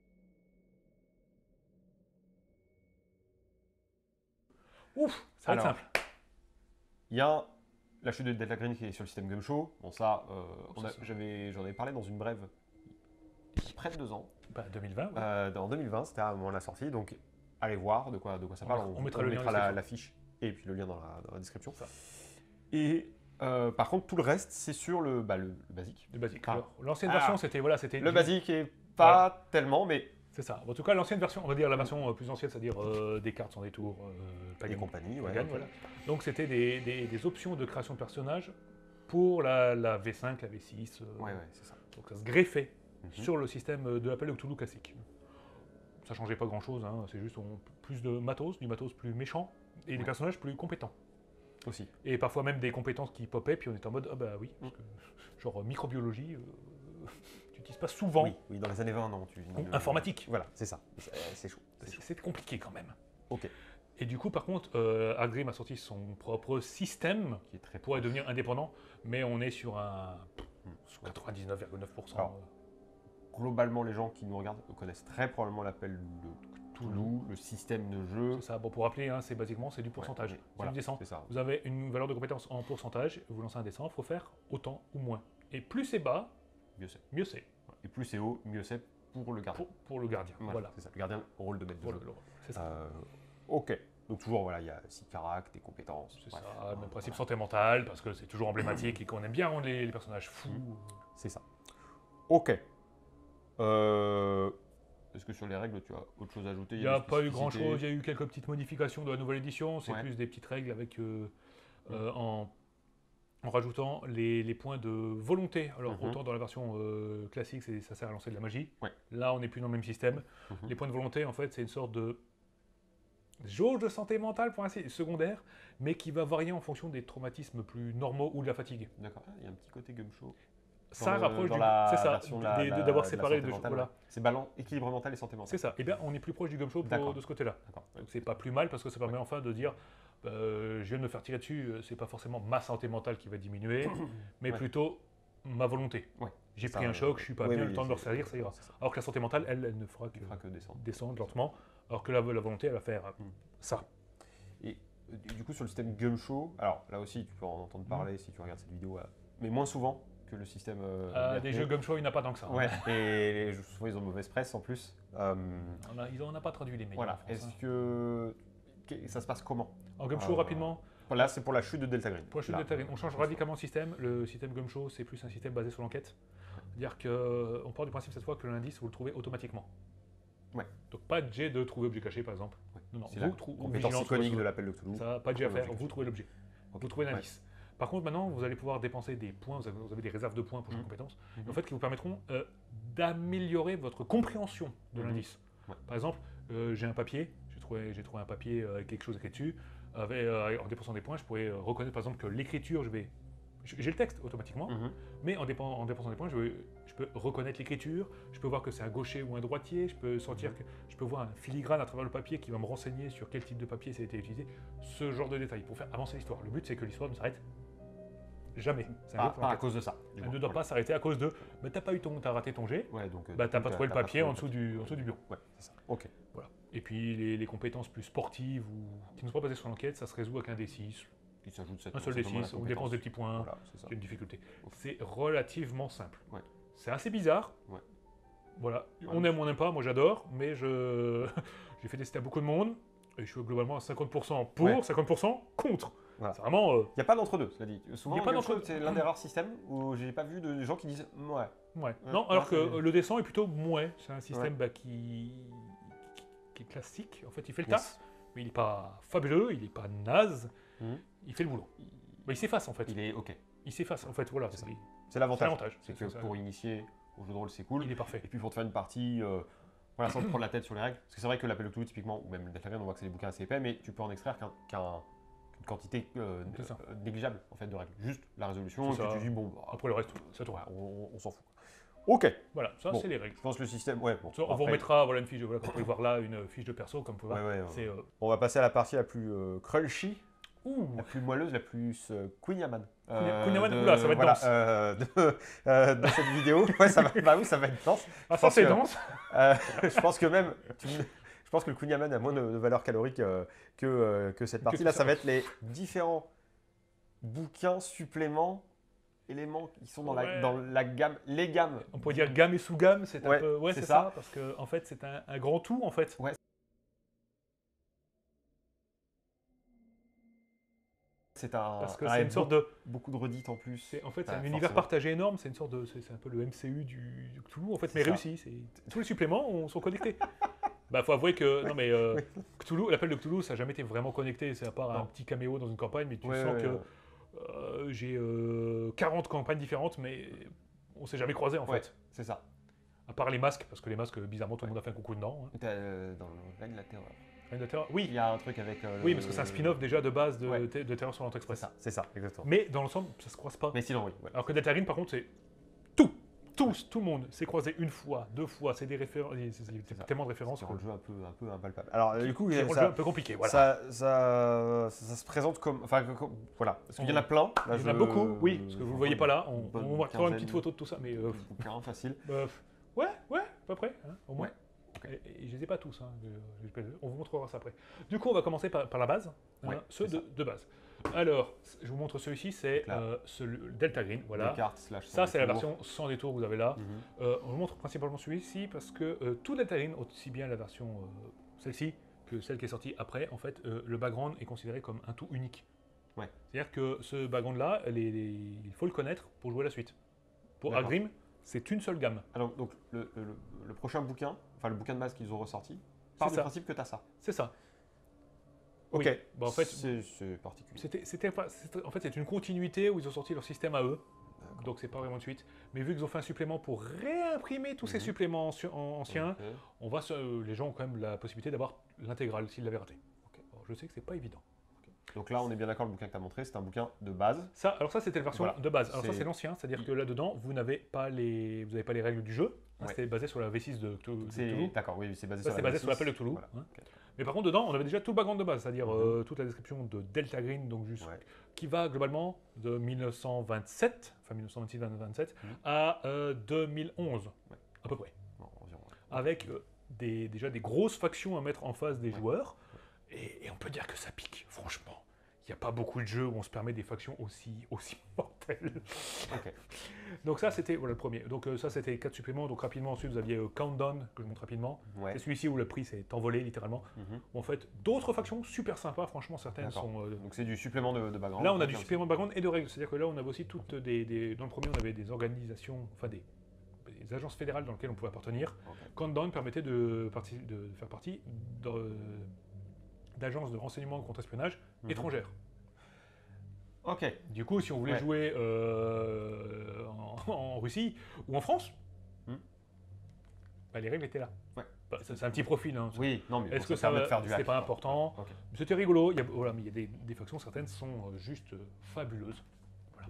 Ouf, ça va être Alors, simple. Il y a la chute de Delta Green qui est sur le système Game Show. Bon, ça, euh, on a- C'est ça. j'avais- j'en avais parlé dans une brève il y a près de deux ans. Bah, deux mille vingt, ouais. Euh, en deux mille vingt, c'était à moment de la sortie. Donc, allez voir de quoi, de quoi ça On parle. mettra- on mettra le lien en la, description. la fiche et puis le lien dans la, dans la description. Ça. Et euh, par contre, tout le reste, c'est sur le, bah, le, le basique. Le basique. Ah. Alors, l'ancienne Ah. version, c'était voilà, c'était Le basique est pas tellement, mais C'est ça. En tout cas, l'ancienne version, on va dire la version euh, plus ancienne, c'est-à-dire euh, des cartes sans détour, euh, et Pagan, compagnie. Ouais, Pagan, ok. voilà. Donc c'était des, des- des options de création de personnages pour la, la V cinq, la V six. euh, Ouais, ouais, c'est ça. Donc ça se greffait Mhm. sur le système de l'appel de Cthulhu classique. Ça changeait pas grand-chose, hein, c'est juste on- plus de matos, du matos plus méchant et des Ouais. personnages plus compétents. Aussi. Et parfois même des compétences qui popaient, puis on était en mode ah bah oui, Mm. parce que, genre euh, microbiologie, euh, tu n'utilises pas souvent. Oui, oui, dans les années vingt, non. Tu, Ou le- informatique. Voilà, c'est ça. C'est c'est chaud. c'est C'est chaud. c'est compliqué quand même. Ok. Et du coup, par contre, euh, Art Grim a sorti son propre système Qui est très pour proche. devenir indépendant, mais on est sur un, quatre-vingt-dix-neuf virgule neuf pour cent. Alors, globalement, les gens qui nous regardent connaissent très probablement l'appel de Cthulhu, le système de jeu. C'est ça. Bon, pour rappeler, hein, c'est basiquement c'est du pourcentage. Ouais, Si voilà, tu descends, c'est ça. vous avez une valeur de compétence en pourcentage, vous lancez un dessin, il faut faire autant ou moins. Et plus c'est bas, Mieux c'est. mieux c'est Et plus c'est haut, mieux c'est pour le gardien. pour, pour le gardien. Voilà, Voilà. c'est ça. Le gardien au rôle de maître de Pour jeu. le- le- c'est ça. Euh, ok. Donc toujours, voilà, il y a six caractères, des compétences. C'est bref. ça, le même principe Voilà. santé mentale, parce que c'est toujours emblématique et qu'on aime bien rendre les, les personnages fous. C'est ça. Ok. Euh, Est-ce que sur les règles, tu as autre chose à ajouter? Il n'y a des pas eu spécificités? grand chose, il y a eu quelques petites modifications de la nouvelle édition, c'est Ouais. plus des petites règles avec euh, euh, en, en rajoutant les, les points de volonté. Alors Mhm. autant dans la version euh, classique, c'est- ça sert à lancer de la magie. Ouais. Là, on n'est plus dans le même système. Mhm. Les points de volonté, en fait, c'est une sorte de jauge de santé mentale pour ainsi secondaire, mais qui va varier en fonction des traumatismes plus normaux ou de la fatigue. D'accord. Ah, il y a un petit côté gum show. Ça Dans le- rapproche dans du... la C'est ça, version de la- des- la- d'avoir de la séparé les santé deux choses. mentale, Voilà. ouais. C'est balance, équilibre mental et santé mentale. C'est ça. Eh bien, on est plus proche du gum show pour- D'accord. de ce côté-là. D'accord. Donc c'est pas plus mal parce que ça permet enfin de dire euh, je viens de me faire tirer dessus, euh, c'est pas forcément ma santé mentale qui va diminuer, mais Ouais. plutôt ma volonté. Ouais. J'ai Ça, pris un euh, choc, je suis pas oui, bien, oui, le temps de me c'est- resservir, ça ira. c'est ça. Alors que la santé mentale, elle, elle ne fera que Il fera que descendre. descendre lentement, alors que la, la volonté, elle va faire euh, Mm. ça. Et euh, du coup, sur le système Gum Show, alors là aussi, tu peux en entendre parler si tu regardes cette vidéo, euh, mais moins souvent que le système. Euh, Euh, B R P. des jeux Gum Show, il n'y en a pas tant que ça. Ouais, et les jeux, souvent ils ont mauvaise presse en plus. Euh, On a- ils n'en ont pas traduit les meilleurs. voilà, en France, est-ce hein. que. que- Ça se passe comment? En Gum Show, Euh, rapidement, Là, c'est pour la chute de Delta Green. pour la chute Là, de Delta Green, on change euh, radicalement le système. Le système Gum Show, c'est plus un système basé sur l'enquête. C'est-à-dire qu'on part du principe cette fois que l'indice, vous le trouvez automatiquement. Ouais. Donc pas de jet de trouver objet caché, par exemple. Ouais. Non, non, C'est vous la trouvez compétence iconique de l'appel de Cthulhu. Ça, pas de jet à Trouver faire, l'objet vous trouvez l'objet. Ok. Vous trouvez Ouais. l'indice. Par contre, maintenant, vous allez pouvoir dépenser des points, vous avez, vous avez des réserves de points pour chaque Mhm. compétence, Mhm. en fait, qui vous permettront euh, d'améliorer votre compréhension de Mhm. l'indice. Ouais. Par exemple, euh, j'ai un papier, j'ai trouvé, j'ai trouvé un papier euh, avec quelque chose écrit dessus, avec, euh, en dépensant des points, je pourrais euh, reconnaître par exemple que l'écriture, je vais... J'ai le texte automatiquement, Mhm. mais en, dépen- en dépensant des points, je, vais- je peux reconnaître l'écriture, je peux voir que c'est un gaucher ou un droitier, je peux sentir que je peux voir un filigrane à travers le papier qui va me renseigner sur quel type de papier ça a été utilisé, ce genre de détails pour faire avancer l'histoire. Le but, c'est que l'histoire ne s'arrête jamais. C'est un Pas, jeu pour pas à l'enquête. cause de ça. du Elle coup. ne doit Voilà. pas s'arrêter à cause de bah, t'as pas eu ton, t'as raté ton jet, Ouais, donc. euh, bah du t'as coup, pas trouvé le papier trouvé en dessous du, en dessous du bureau. Ouais, c'est ça. Ok. Voilà. Et puis les, les compétences plus sportives ou qui ne sont pas basées sur l'enquête, ça se résout avec un D six, Il s'ajoute cette un seul D simplement la six, on dépense des compétence. petits points. Voilà, c'est ça. C'est une difficulté. Ok. C'est relativement simple. Ouais. C'est assez bizarre. Ouais. Voilà. Ouais, On mais- aime, on n'aime pas. Moi, j'adore, mais je j'ai fait tester à beaucoup de monde et je suis globalement à cinquante pour cent pour, Ouais. cinquante pour cent contre. Voilà. C'est vraiment. euh, Il n'y a pas d'entre-deux, cela dit. Souvent, Y a pas Game Show, d'entre-deux. c'est l'un des rares systèmes où j'ai pas vu de gens qui disent ouais. ouais. Ouais. Non, alors Ouais, que c'est- euh, le descend est plutôt moins. C'est un système Ouais. bah, qui... qui qui est classique. En fait, il fait le taf, Yes. mais il n'est pas fabuleux, il n'est pas naze. Mhm. Il fait le boulot. Bah, il s'efface en fait. Il est ok. Il s'efface en fait. Voilà. C'est c'est- ça. C'est C'est l'avantage. l'avantage. C'est C'est que ça. pour initier au jeu de rôle, c'est cool. Il est parfait. Et puis pour te faire une partie, euh, voilà, sans te prendre la tête sur les règles. Parce que c'est vrai que l'appel de Cthulhu, typiquement, ou même le Delta Green, on voit que c'est des bouquins assez épais, mais tu peux en extraire qu'un, qu'un- qu'une quantité euh, C'est ça. euh, négligeable en fait de règles. Juste la résolution, et C'est puis ça. tu dis bon, bah, Après le reste, c'est tout. voilà, on, on s'en fout. Ok. Voilà, ça Bon. c'est les règles. Je pense que le système, ouais. Bon, Ça, on vous après, remettra voilà, une fiche de, voilà, comme vous pouvez voir là, une fiche de perso, comme vous pouvez Ouais, voir. ouais, ouais. C'est euh, On va passer à la partie la plus euh, crunchy, ouh, la plus moelleuse, la plus euh, Queen Yaman. Queen Yaman, oula, ça va être voilà, dense. euh, de, euh, de cette vidéo. Ouais, ça va, bah oui, ça va être dense. ah je ça pense c'est que- dense. Euh, je pense que même, tu me- je pense que le Queen Yaman a moins de, de valeur calorique euh, que, euh, que cette partie. tout Là, ça. ça va être les différents bouquins, suppléments, éléments qui sont dans, la, Ouais. dans la gamme, les gammes. On pourrait dire gamme et sous-gamme, c'est un Ouais, peu, ouais, c'est c'est ça. ça. parce que en fait c'est un, un grand tout en fait. Ouais. C'est un, Parce que un- c'est une sorte de, beaucoup de redites en plus. c'est en fait c'est Ouais, un univers forcément. partagé énorme, c'est une sorte de, c'est c'est un peu le M C U du, du Cthulhu en fait, C'est mais ça. réussi. c'est- Tous les suppléments on- sont connectés. Bah faut avouer que non mais euh, Oui. Cthulhu, l'appel de Cthulhu, ça n'a jamais été vraiment connecté, c'est à part un Non. petit caméo dans une campagne, mais tu Ouais, sens ouais, que ouais. euh, j'ai euh, quarante campagnes différentes, mais on s'est jamais croisés en Ouais, fait. c'est ça. À part les masques, parce que les masques, bizarrement, tout le monde a fait un coucou dedans. hein. T'as, euh, dans le Règne de la Terreur. Reine de Terreur. Il Oui, y a un truc avec. euh, oui, le- parce que c'est un spin-off déjà de base de, Ouais. Te- de Terreur sur l'Antre C'est Express. ça, c'est ça, exactement. Mais dans l'ensemble, ça se croise pas. Mais sinon, oui. ouais. Alors que Deltarune, par contre, c'est tout. tous, tout le monde s'est croisé une fois, deux fois, c'est des références, c'est tellement de références. C'est un jeu un peu, un peu impalpable. Alors, du coup, c'est un ça, jeu un peu compliqué, voilà. ça, ça, ça, ça se présente comme... Enfin, comme, voilà. Parce qu'il y en a plein. Là, il y en a je, beaucoup, oui, parce que vous ne le voyez pas là. On, bonne on va faire une quinzaine, petite photo de tout ça, mais... Euh, bouquin, facile. euh, ouais, ouais, à peu près, hein, au moins. Ouais. Okay. Et, et je les ai pas tous, hein, je, je, on vous montrera ça après. Du coup, on va commencer par, par la base, ouais, hein, ceux de, de base. Alors, je vous montre celui-ci, c'est euh, Delta Green, voilà. Cartes, slash ça, c'est la version sans détour que vous avez là. Mm-hmm. euh, on vous montre principalement celui-ci parce que euh, tout Delta Green, aussi bien la version euh, celle-ci que celle qui est sortie après, en fait, euh, le background est considéré comme un tout unique. Ouais. C'est-à-dire que ce background-là, les, les, il faut le connaître pour jouer la suite. Pour Argrim, c'est une seule gamme. Alors, donc, le, le, le prochain bouquin, enfin le bouquin de base qu'ils ont ressorti, part du principe que tu as ça. C'est ça. Ok, oui. Bah, en fait, c'est particulier. C'était, c'était, en fait, c'est une continuité où ils ont sorti leur système à eux, donc c'est pas vraiment de suite. Mais vu qu'ils ont fait un supplément pour réimprimer tous mmh. ces suppléments anciens, okay. on va se, les gens ont quand même la possibilité d'avoir l'intégrale s'ils l'avaient raté. Okay. Alors, je sais que c'est pas évident. Okay. Donc là, on est bien d'accord, le bouquin que tu as montré, c'est un bouquin de base. Ça, alors ça, c'était la version voilà. de base. Alors ça, c'est l'ancien, c'est-à-dire que là-dedans, vous n'avez pas les, vous n'avez pas les règles du jeu. Ouais. C'était basé sur la V six de Cthulhu. D'accord, oui, c'est basé ça, sur, basé sur l'appel de Cthulhu. Voilà. Hein. Okay. Mais par contre, dedans, on avait déjà tout le background de base, c'est-à-dire mm-hmm. euh, toute la description de Delta Green, donc juste, ouais. qui va globalement de mille neuf cent vingt-sept, enfin mille neuf cent vingt-six vingt-sept, mm-hmm. à euh, deux mille onze, ouais. à peu près. Bon, environ, ouais. Avec euh, des, déjà des grosses factions à mettre en face des ouais. joueurs, et, et on peut dire que ça pique, franchement. Il n'y a pas beaucoup de jeux où on se permet des factions aussi, aussi mortelles. Okay. Donc ça, c'était voilà, le premier. Donc euh, ça, c'était quatre suppléments. Donc rapidement, ensuite, vous aviez euh, Countdown, que je montre rapidement. Ouais. C'est celui-ci où le prix s'est envolé, littéralement. Mm-hmm. En fait, d'autres factions super sympas, franchement, certaines sont... Euh, donc c'est du supplément de, de background. Là, on a du supplément de background et de règles. C'est-à-dire que là, on avait aussi toutes des, des... Dans le premier, on avait des organisations, enfin des, des agences fédérales dans lesquelles on pouvait appartenir. Okay. Countdown permettait de, partie, de faire partie de, d'agences de renseignement contre-espionnage mmh. étrangères. Ok. Du coup, si on voulait ouais. jouer euh, en, en Russie ou en France, mmh. bah, les règles étaient là. Ouais. Bah, c'est un petit profil. Hein. Oui, non, mais est-ce que ça va faire du hack? C'était pas important. Okay. C'était rigolo. Il y a, voilà, mais il y a des, des factions, certaines sont euh, juste euh, fabuleuses. Voilà.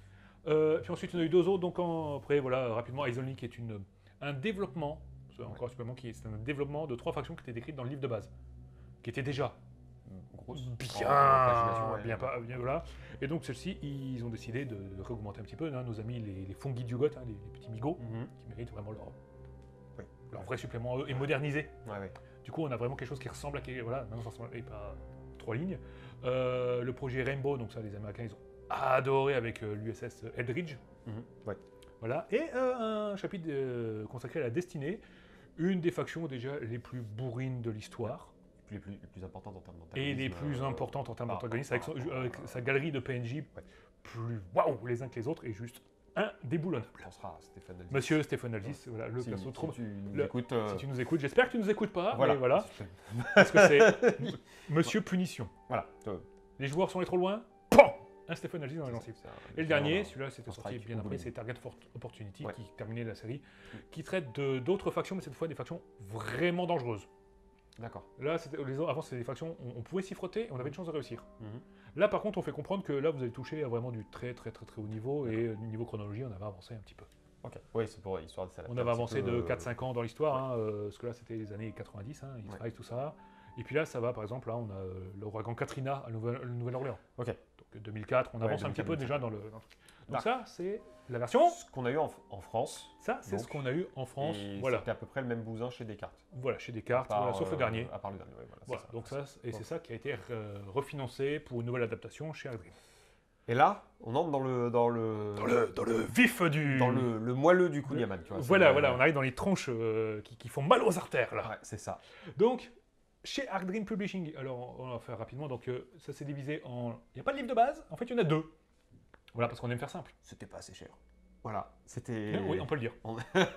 Euh, puis ensuite, on a eu deux autres. Donc en, après, voilà, rapidement, Isonly qui est une, un développement, c'est encore un supplément qui est un développement de trois factions qui étaient décrites dans le livre de base, qui était déjà grosse, bien, oh, bien, pas, bien, voilà. Et donc celles-ci, ils ont décidé de, de réaugmenter un petit peu. Hein, nos amis, les, les Fungi Dugot, hein, les, les petits migots, mm-hmm. qui méritent vraiment leur, oui. leur vrai supplément à eux et modernisé. Ouais, ouais. Du coup, on a vraiment quelque chose qui ressemble à voilà, maintenant ça ressemble à pas trois lignes. Euh, le projet Rainbow, donc ça, les Américains, ils ont adoré avec euh, l'U S S Eldridge. Mm-hmm. Ouais. Voilà. Et euh, un chapitre euh, consacré à la destinée, une des factions déjà les plus bourrines de l'histoire. Les plus, les plus importantes en termes d'antagonisme. Et les plus euh, importantes en termes d'antagonisme, avec, euh, avec sa galerie de P N J ouais. plus waouh les uns que les autres, et juste indéboulonnable. On sera Stéphane Aldis. Monsieur Stéphane Aldis, ouais. voilà, le si, perso si trop. Tu nous le, écoutes, euh... Si tu nous écoutes, j'espère que tu nous écoutes pas, voilà. mais voilà. Parce que c'est Monsieur Punition. Voilà. Les joueurs sont allés trop loin, un Stéphane Aldis dans les gencives. Et le dernier, celui-là, c'était sorti bien après, c'est Target for Opportunity, ouais. qui terminait la série, qui traite d'autres factions, mais cette fois des factions vraiment dangereuses. D'accord. Là, les autres, avant, c'était des factions, on, on pouvait s'y frotter et on avait une chance de réussir. Mm-hmm. Là, par contre, on fait comprendre que là, vous avez touché à vraiment du très, très, très, très haut niveau, et euh, niveau chronologie, on avait avancé un petit peu. Ok. Oui, c'est pour l'histoire de ça. On avait avancé de quatre cinq ans dans l'histoire, ouais. hein, euh, parce que là, c'était les années quatre-vingt-dix, hein, Israël, ouais. tout ça. Et puis là, ça va, par exemple, là, on a euh, l'ouragan Katrina à Nouvelle-Orléans. Ok. Donc deux mille quatre, on ouais, avance un petit peu déjà dans le. Dans... Donc ah. ça, c'est la version. Ce qu'on a eu en, en France. Ça, c'est ce qu'on a eu en France. Voilà. C'était à peu près le même bousin chez Descartes. Voilà, chez Descartes, voilà, sauf euh, le dernier. À part le dernier, oui, voilà. voilà. Ça, donc ça, et c'est ça qui a été euh, refinancé pour une nouvelle adaptation chez Argrim. Et là, on entre dans le dans le dans le, dans le vif du dans le, le moelleux du Kunyaman, tu vois. Voilà, voilà, on arrive dans les tronches euh, qui, qui font mal aux artères là. Ouais, c'est ça. Donc chez Argrim Publishing, alors on va faire rapidement. Donc euh, ça s'est divisé en. Il n'y a pas de livre de base. En fait, il y en a deux. Voilà, parce qu'on aime faire simple. C'était pas assez cher. Voilà, c'était. Oui, on peut le dire. On...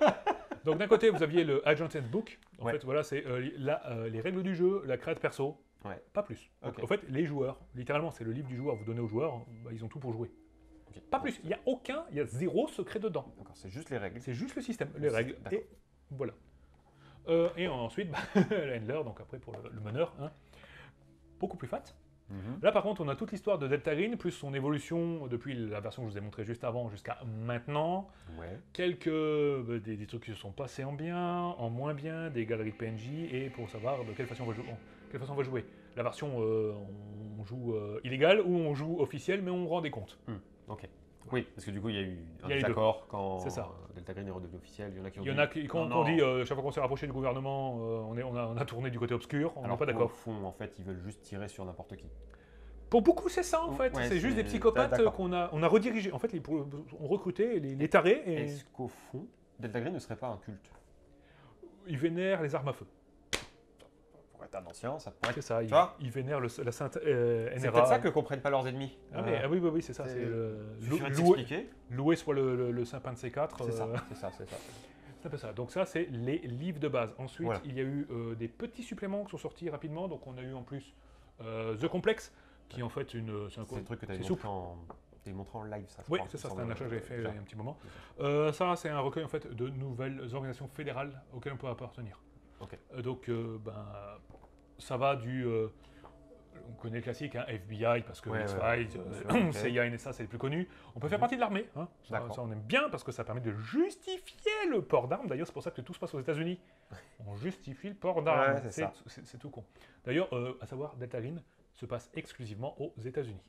Donc d'un côté, vous aviez le Agent Book. En ouais. fait, voilà, c'est euh, euh, les règles du jeu, la créate perso. Ouais. Pas plus. Donc, okay. En fait, les joueurs, littéralement, c'est le livre du joueur, vous donnez aux joueurs, bah, ils ont tout pour jouer. Okay. Pas plus. Il n'y a aucun, il y a zéro secret dedans. D'accord, c'est juste les règles. C'est juste le système, les règles. Et voilà. Euh, et ensuite, bah, le handler, donc après pour le, le meneur, hein, beaucoup plus fat. Mhm. Là, par contre, on a toute l'histoire de Delta Green, plus son évolution depuis la version que je vous ai montrée juste avant jusqu'à maintenant. Ouais. Quelques euh, des, des trucs qui se sont passés en bien, en moins bien, des galeries de P N J, et pour savoir de quelle façon on va jouer. Quelle façon on va jouer. La version, euh, on joue euh, illégal ou on joue officiel, mais on rend des comptes. Hmm, Ok. Oui, parce que du coup, il y a eu un Il y a eu désaccord quand C'est ça. euh, Delta Green est redevenu officiel. Il y en a qui ont Il y en dit, a qui, quand non, on non. dit, euh, chaque fois qu'on s'est rapproché du gouvernement, euh, on, est, on, a, on a tourné du côté obscur, on n'est Alors pas qu'au d'accord. fond, en fait, ils veulent juste tirer sur n'importe qui. Pour beaucoup, c'est ça en fait. Ouais, c'est juste c'est- des psychopathes d'accord. qu'on a, on a redirigés. En fait, les, pour- on recrutait les, les tarés et Est-ce qu'au fond, Delta Green ne serait pas un culte? ils vénèrent les armes à feu. Pour être un ancien, ça pourrait être... C'est ça, ils, vois ils vénèrent le- la sainte euh, N R A. C'est peut-être ça que comprennent pas leurs ennemis. Ah, mais, Euh, ah oui, oui, oui, c'est ça. c'est- C'est le- il suffirait de louer, s'expliquer. louer soit le, le, le Saint-Pain de C quatre. C'est ça, euh, c'est ça, c'est ça. c'est un peu ça. Donc ça, c'est les livres de base. Ensuite, Voilà. il y a eu euh, des petits suppléments qui sont sortis rapidement. Donc on a eu en plus euh, The Complex, qui est en fait une... C'est un C'est le truc que tu c'est avais souple. montré en... t'avais montré en live, ça, je Oui, crois. c'est ça, Il c'est un semble, achat que j'avais fait déjà. il y a un petit moment. Euh, ça, c'est un recueil en fait de nouvelles organisations fédérales auxquelles on peut appartenir. Ok. Euh, donc, euh, ben, ça va du... euh, on connaît le classique, hein, F B I, parce que Ouais, X-Files, ouais, euh, bien sûr, ok. C I A, N S A, c'est les plus connus. On peut faire Mhm. partie de l'armée. Hein. Ça, D'accord. ça, on aime bien, parce que ça permet de justifier le port d'armes. D'ailleurs, c'est pour ça que tout se passe aux États-Unis. On justifie le port d'armes. Ouais, c'est c'est, ça. c'est- c'est tout con. D'ailleurs, euh, à savoir, Delta Green se passe exclusivement aux États-Unis.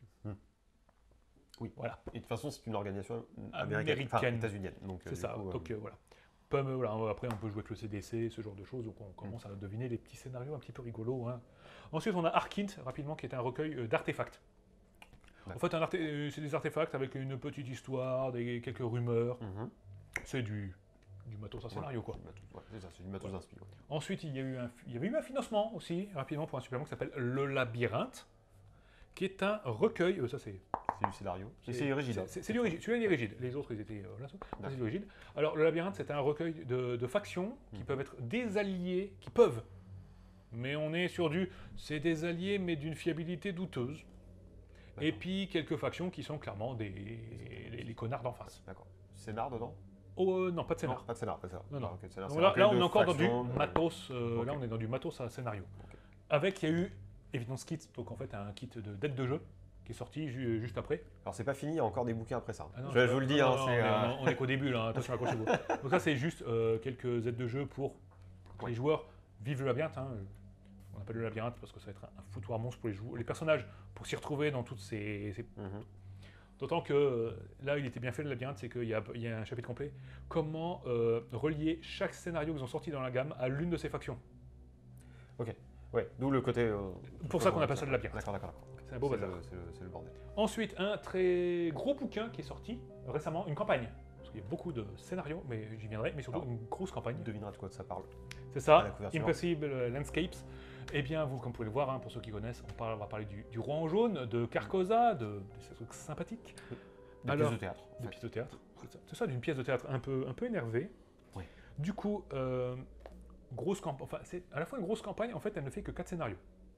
Oui. Voilà. Et de toute façon, c'est une organisation américaine, enfin Américaine. états-unienne. Donc, euh, C'est du ça. coup, euh, Donc euh, voilà. Pas me- voilà. Après, on peut jouer avec le C D C, ce genre de choses. Donc on commence à deviner les petits scénarios un petit peu rigolos. Hein. Ensuite, on a Arkint, rapidement, qui est un recueil euh, d'artefacts. En D'accord. fait, un arte- euh, c'est des artefacts avec une petite histoire, des, quelques rumeurs. mhm. C'est du, du matos à scénario, quoi. Ouais, du matos, ouais, c'est ça, c'est du matos Voilà. d'inspi. Ouais. Ensuite, il y, a eu un, il y avait eu un financement aussi, rapidement, pour un supplément qui s'appelle Le Labyrinthe, qui est un recueil. euh, ça, c'est C'est du scénario. Et c'est rigide. hein. C'est c'est du rigide. Celui-là, il est rigide. Les autres, ils étaient euh, là. D'accord. C'est du rigide. Alors, le labyrinthe, c'est un recueil de, de factions qui Mhm. peuvent être des alliés, qui peuvent. Mais on est sur du. C'est des alliés, mais d'une fiabilité douteuse. Et D'accord. puis, quelques factions qui sont clairement des, les, les connards d'en face. D'accord. Scénar dedans? Oh, euh, non, pas de scénar. Non, pas de scénar, pas de scénar. Non, non. Ah, ok, scénar, Donc c'est un là, recueil là, on de est encore dans du fractions, euh, matos. euh, ok. Là, on est dans du matos à scénario. Ok. Avec, il y a eu Evidence Kit, donc en fait, un kit de d'aide de jeu qui est sorti ju- juste après. Alors c'est pas fini, il y a encore des bouquins après ça. Ah non, je, c'est je vous pas- le dis, non, hein, non, c'est... on, est, euh, on est qu'au début là, attention, accrochez-vous. Donc ça c'est juste euh, quelques aides de jeu pour que les joueurs vivent le labyrinthe. Hein. On appelle le labyrinthe parce que ça va être un, un foutoir monstre pour les joueurs, les personnages, pour s'y retrouver dans toutes ces... ces- mhm. D'autant que euh, là il était bien fait le labyrinthe, c'est qu'il y a, il y a un chapitre complet. Comment euh, relier chaque scénario qu'ils ont sorti dans la gamme à l'une de ces factions. Ouais, d'où le côté... euh, Pour ça qu'on appelle ça le labyrinthe. D'accord, d'accord, d'accord. C'est un beau C'est bazar. le- C'est le, c'est le bordel. Ensuite, un très gros bouquin qui est sorti récemment, une campagne. Parce qu'il y a beaucoup de scénarios, mais j'y viendrai, mais surtout Alors, une grosse campagne. Tu devineras de quoi ça parle. C'est à la ça, couverture. Impossible Landscapes. Eh bien, vous, comme vous pouvez le voir, hein, pour ceux qui connaissent, on, parle, on va parler du, du Roi en jaune, de Carcosa, de, de ces trucs sympathiques, Des Alors, pièces de théâtre. en des fait. pièces de théâtre. C'est ça, c'est ça, d'une pièce de théâtre un peu, un peu énervée. Oui. Du coup, euh, grosse campagne. Enfin, c'est à la fois une grosse campagne. En fait, elle ne fait que quatre scénarios.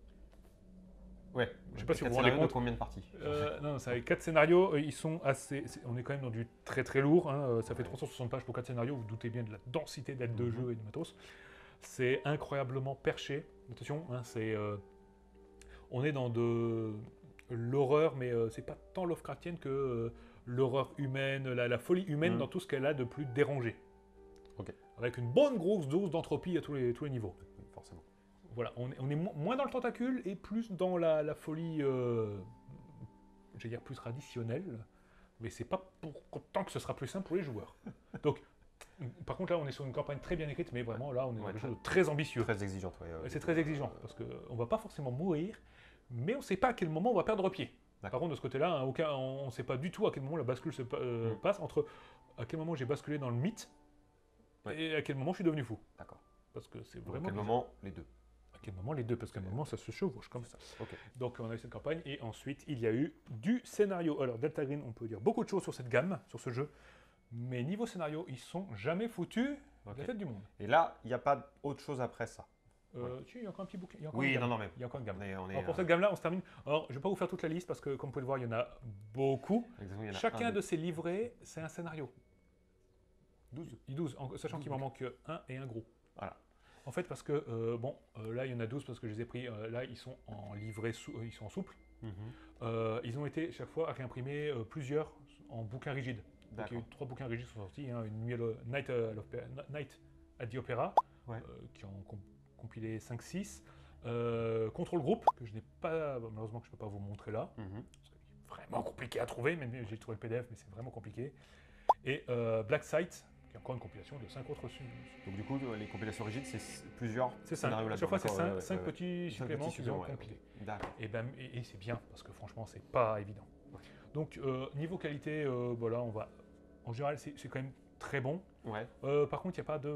Ouais. Je sais pas si vous Quatre vous rendez scénarios compte. de combien de parties Euh, non, ça quatre scénarios. euh, Ils sont assez. c'est- On est quand même dans du très très lourd. Hein, euh, ça fait trois cent soixante pages pour quatre scénarios. Vous vous doutez bien de la densité d'aide de Mhm. jeu et de matos. C'est incroyablement perché. Attention, hein, c'est. euh, on est dans de l'horreur, mais euh, c'est pas tant Lovecraftienne que euh, l'horreur humaine, la, la folie humaine Mhm. dans tout ce qu'elle a de plus dérangé. Ok. Avec une bonne grosse dose d'entropie à tous les, tous les niveaux. Oui, forcément. Voilà, on est, on est mo- moins dans le tentacule et plus dans la, la folie, euh, j'allais dire plus traditionnelle, mais c'est pas pour autant que ce sera plus simple pour les joueurs. Donc, par contre là, on est sur une campagne très bien écrite, mais vraiment là, on est dans Ouais, quelque très- chose de très ambitieux. Très exigeante, ouais. euh, C'est très exigeant parce qu'on va pas forcément mourir, mais on sait pas à quel moment on va perdre pied. Par D'accord. contre, de ce côté-là, hein, aucun- on ne sait pas du tout à quel moment la bascule se pa- euh, Mm. passe entre à quel moment j'ai basculé dans le mythe Ouais. et à quel moment je suis devenu fou. D'accord. Parce que c'est Donc, à vraiment quel bizarre. moment les deux À quel moment les deux, parce qu'à un moment ça se chevauche comme ça. Ok. Donc on a eu cette campagne et ensuite il y a eu du scénario. Alors Delta Green, on peut dire beaucoup de choses sur cette gamme, sur ce jeu, mais niveau scénario, ils sont jamais foutus de Ok. la tête du monde. Et là, il n'y a pas autre chose après ça. Euh, si, il y a encore un petit bouquin. Il y a encore Oui, une gamme. non, non, mais Il y a encore une gamme. on est... On est Alors pour euh, cette gamme-là, on se termine. Alors je ne vais pas vous faire toute la liste parce que comme vous pouvez le voir, il y en a beaucoup. exactement, il y en a Chacun un, de ces livrets, c'est un scénario. douze. douze, en- sachant qu'il m'en manque un et un gros. Voilà. En fait, parce que, euh, bon, euh, là, il y en a douze parce que je les ai pris. euh, là, ils sont en livret, sou- euh, ils sont en souple. Mhm. Euh, ils ont été chaque fois réimprimés euh, plusieurs en bouquins rigides. Donc, il y a eu D'accord. trois bouquins rigides qui sont sortis, hein, une nuit à le- Night, à l'Opéra- Night at the Opera, Ouais. euh, qui en ont com- compilé cinq six. Euh, Control Group, que je n'ai pas, malheureusement que je ne peux pas vous montrer là, Mhm. parce que c'est vraiment compliqué à trouver, même j'ai trouvé le P D F, mais c'est vraiment compliqué. Et euh, Black Sight, qui est encore une compilation de cinq autres. su- Donc du coup, les compilations rigides, c'est s- plusieurs C'est cinq. scénarios À là-dedans. chaque fois, c'est D'accord, cinq, ouais, ouais, cinq ouais. petits Cinq suppléments petits qu'ils ont suppléments, ouais, compilés. ok. D'accord. Et, ben, et, et c'est bien, parce que franchement, c'est pas évident. Ouais. Donc, euh, niveau qualité, euh, voilà, on va. En général, c'est c'est quand même très bon. Ouais. Euh, par contre, il n'y a pas de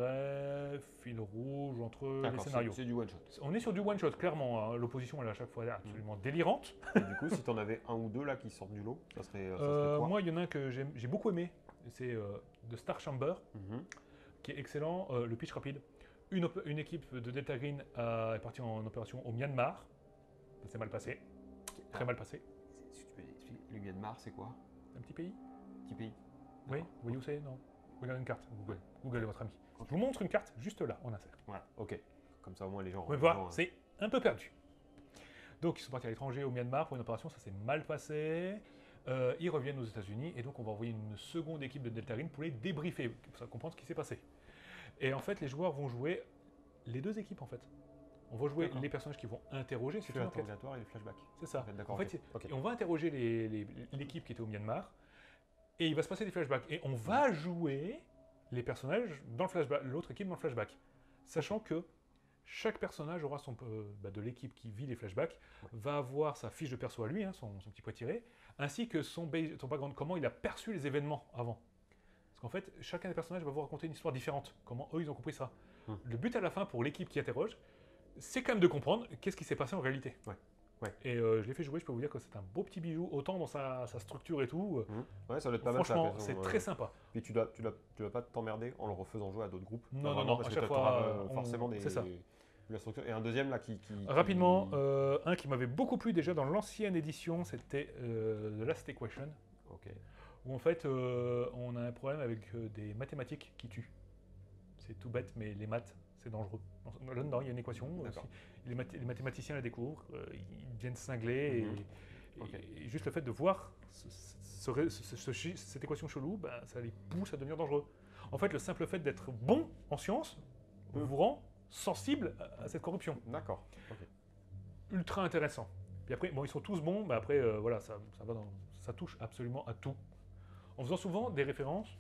vrai fil rouge entre les D'accord, c'est scénarios. c'est du one shot. On est sur du one shot, clairement. hein. L'opposition, elle est à chaque fois absolument délirante. Et du coup, si t'en avais un ou deux là qui sortent du lot, ça serait, ça serait Euh, quoi? moi, il y en a un que j'aime- j'ai beaucoup aimé. C'est euh, The Star Chamber, Mhm. qui est excellent. Euh, le pitch rapide. Une, op- une équipe de Delta Green euh, est partie en opération au Myanmar. Ça s'est mal passé. Très mal passé. Est-ce que tu peux expliquer? Le Myanmar, c'est quoi? Un petit pays. Petit pays? Oui, D'accord. vous voyez où c'est? Non. Regardez une carte. Google. Google est votre ami. Ok. Je vous montre une carte juste là, en insert. Voilà, ok. Comme ça, au moins, les gens. Mais les voilà, gens, euh, c'est un peu perdu. Donc ils sont partis à l'étranger au Myanmar pour une opération, ça s'est mal passé. Euh, ils reviennent aux États-Unis et donc on va envoyer une seconde équipe de Delta Green pour les débriefer, pour comprendre ce qui s'est passé. Et en fait, les joueurs vont jouer les deux équipes en fait. On va jouer D'accord. les personnages qui vont interroger, c'est flux une enquête. interrogatoire et les flashbacks. C'est ça. En fait, d'accord, En fait, ok. c'est- Ok. et on va interroger les- les- l'équipe qui était au Myanmar et il va se passer des flashbacks. Et on va jouer les personnages dans le flashback, l'autre équipe dans le flashback. Sachant que chaque personnage aura son, euh, bah, de l'équipe qui vit les flashbacks, va avoir sa fiche de perso à lui, hein, son, son petit poitiré, ainsi que son, ba- son background, comment il a perçu les événements avant. Parce qu'en fait, chacun des personnages va vous raconter une histoire différente, comment eux ils ont compris ça. Hmm. Le but à la fin pour l'équipe qui interroge, c'est quand même de comprendre qu'est-ce qui s'est passé en réalité. Ouais. Ouais. Et euh, je l'ai fait jouer, je peux vous dire que c'est un beau petit bijou, autant dans sa, sa structure et tout. euh, Mhm. Ouais, ça doit être pas mal. ça, Franchement, de toute c'est façon, très euh. sympa. Puis tu dois, tu dois, tu dois pas t'emmerder en le refaisant jouer à d'autres groupes. Non, Pas non, vraiment, non, parce à que chaque t'as- fois, t'auras, euh, on- forcément des. c'est ça. de la structure. Et un deuxième là qui. qui- qui- Rapidement, euh, un qui m'avait beaucoup plu déjà dans l'ancienne édition, c'était euh, The Last Equation, Ok. où en fait euh, on a un problème avec euh, des mathématiques qui tuent. C'est tout bête, mais les maths, c'est dangereux. Dans- Là-dedans, il y a une équation. euh, D'accord. si les, math- les mathématiciens la découvrent, euh, ils deviennent cinglés. Mhm. et, Ok. et- et juste le fait de voir ce- ce- ce- ce- ce chi- cette équation chelou, ben, ça les pousse à devenir dangereux. En fait, le simple fait d'être bon en sciences Mhm. vous rend sensible à, à cette corruption. D'accord. Ok. Ultra intéressant. Puis après, bon, ils sont tous bons, mais après, euh, voilà, ça, ça, va dans, ça touche absolument à tout. En faisant souvent des références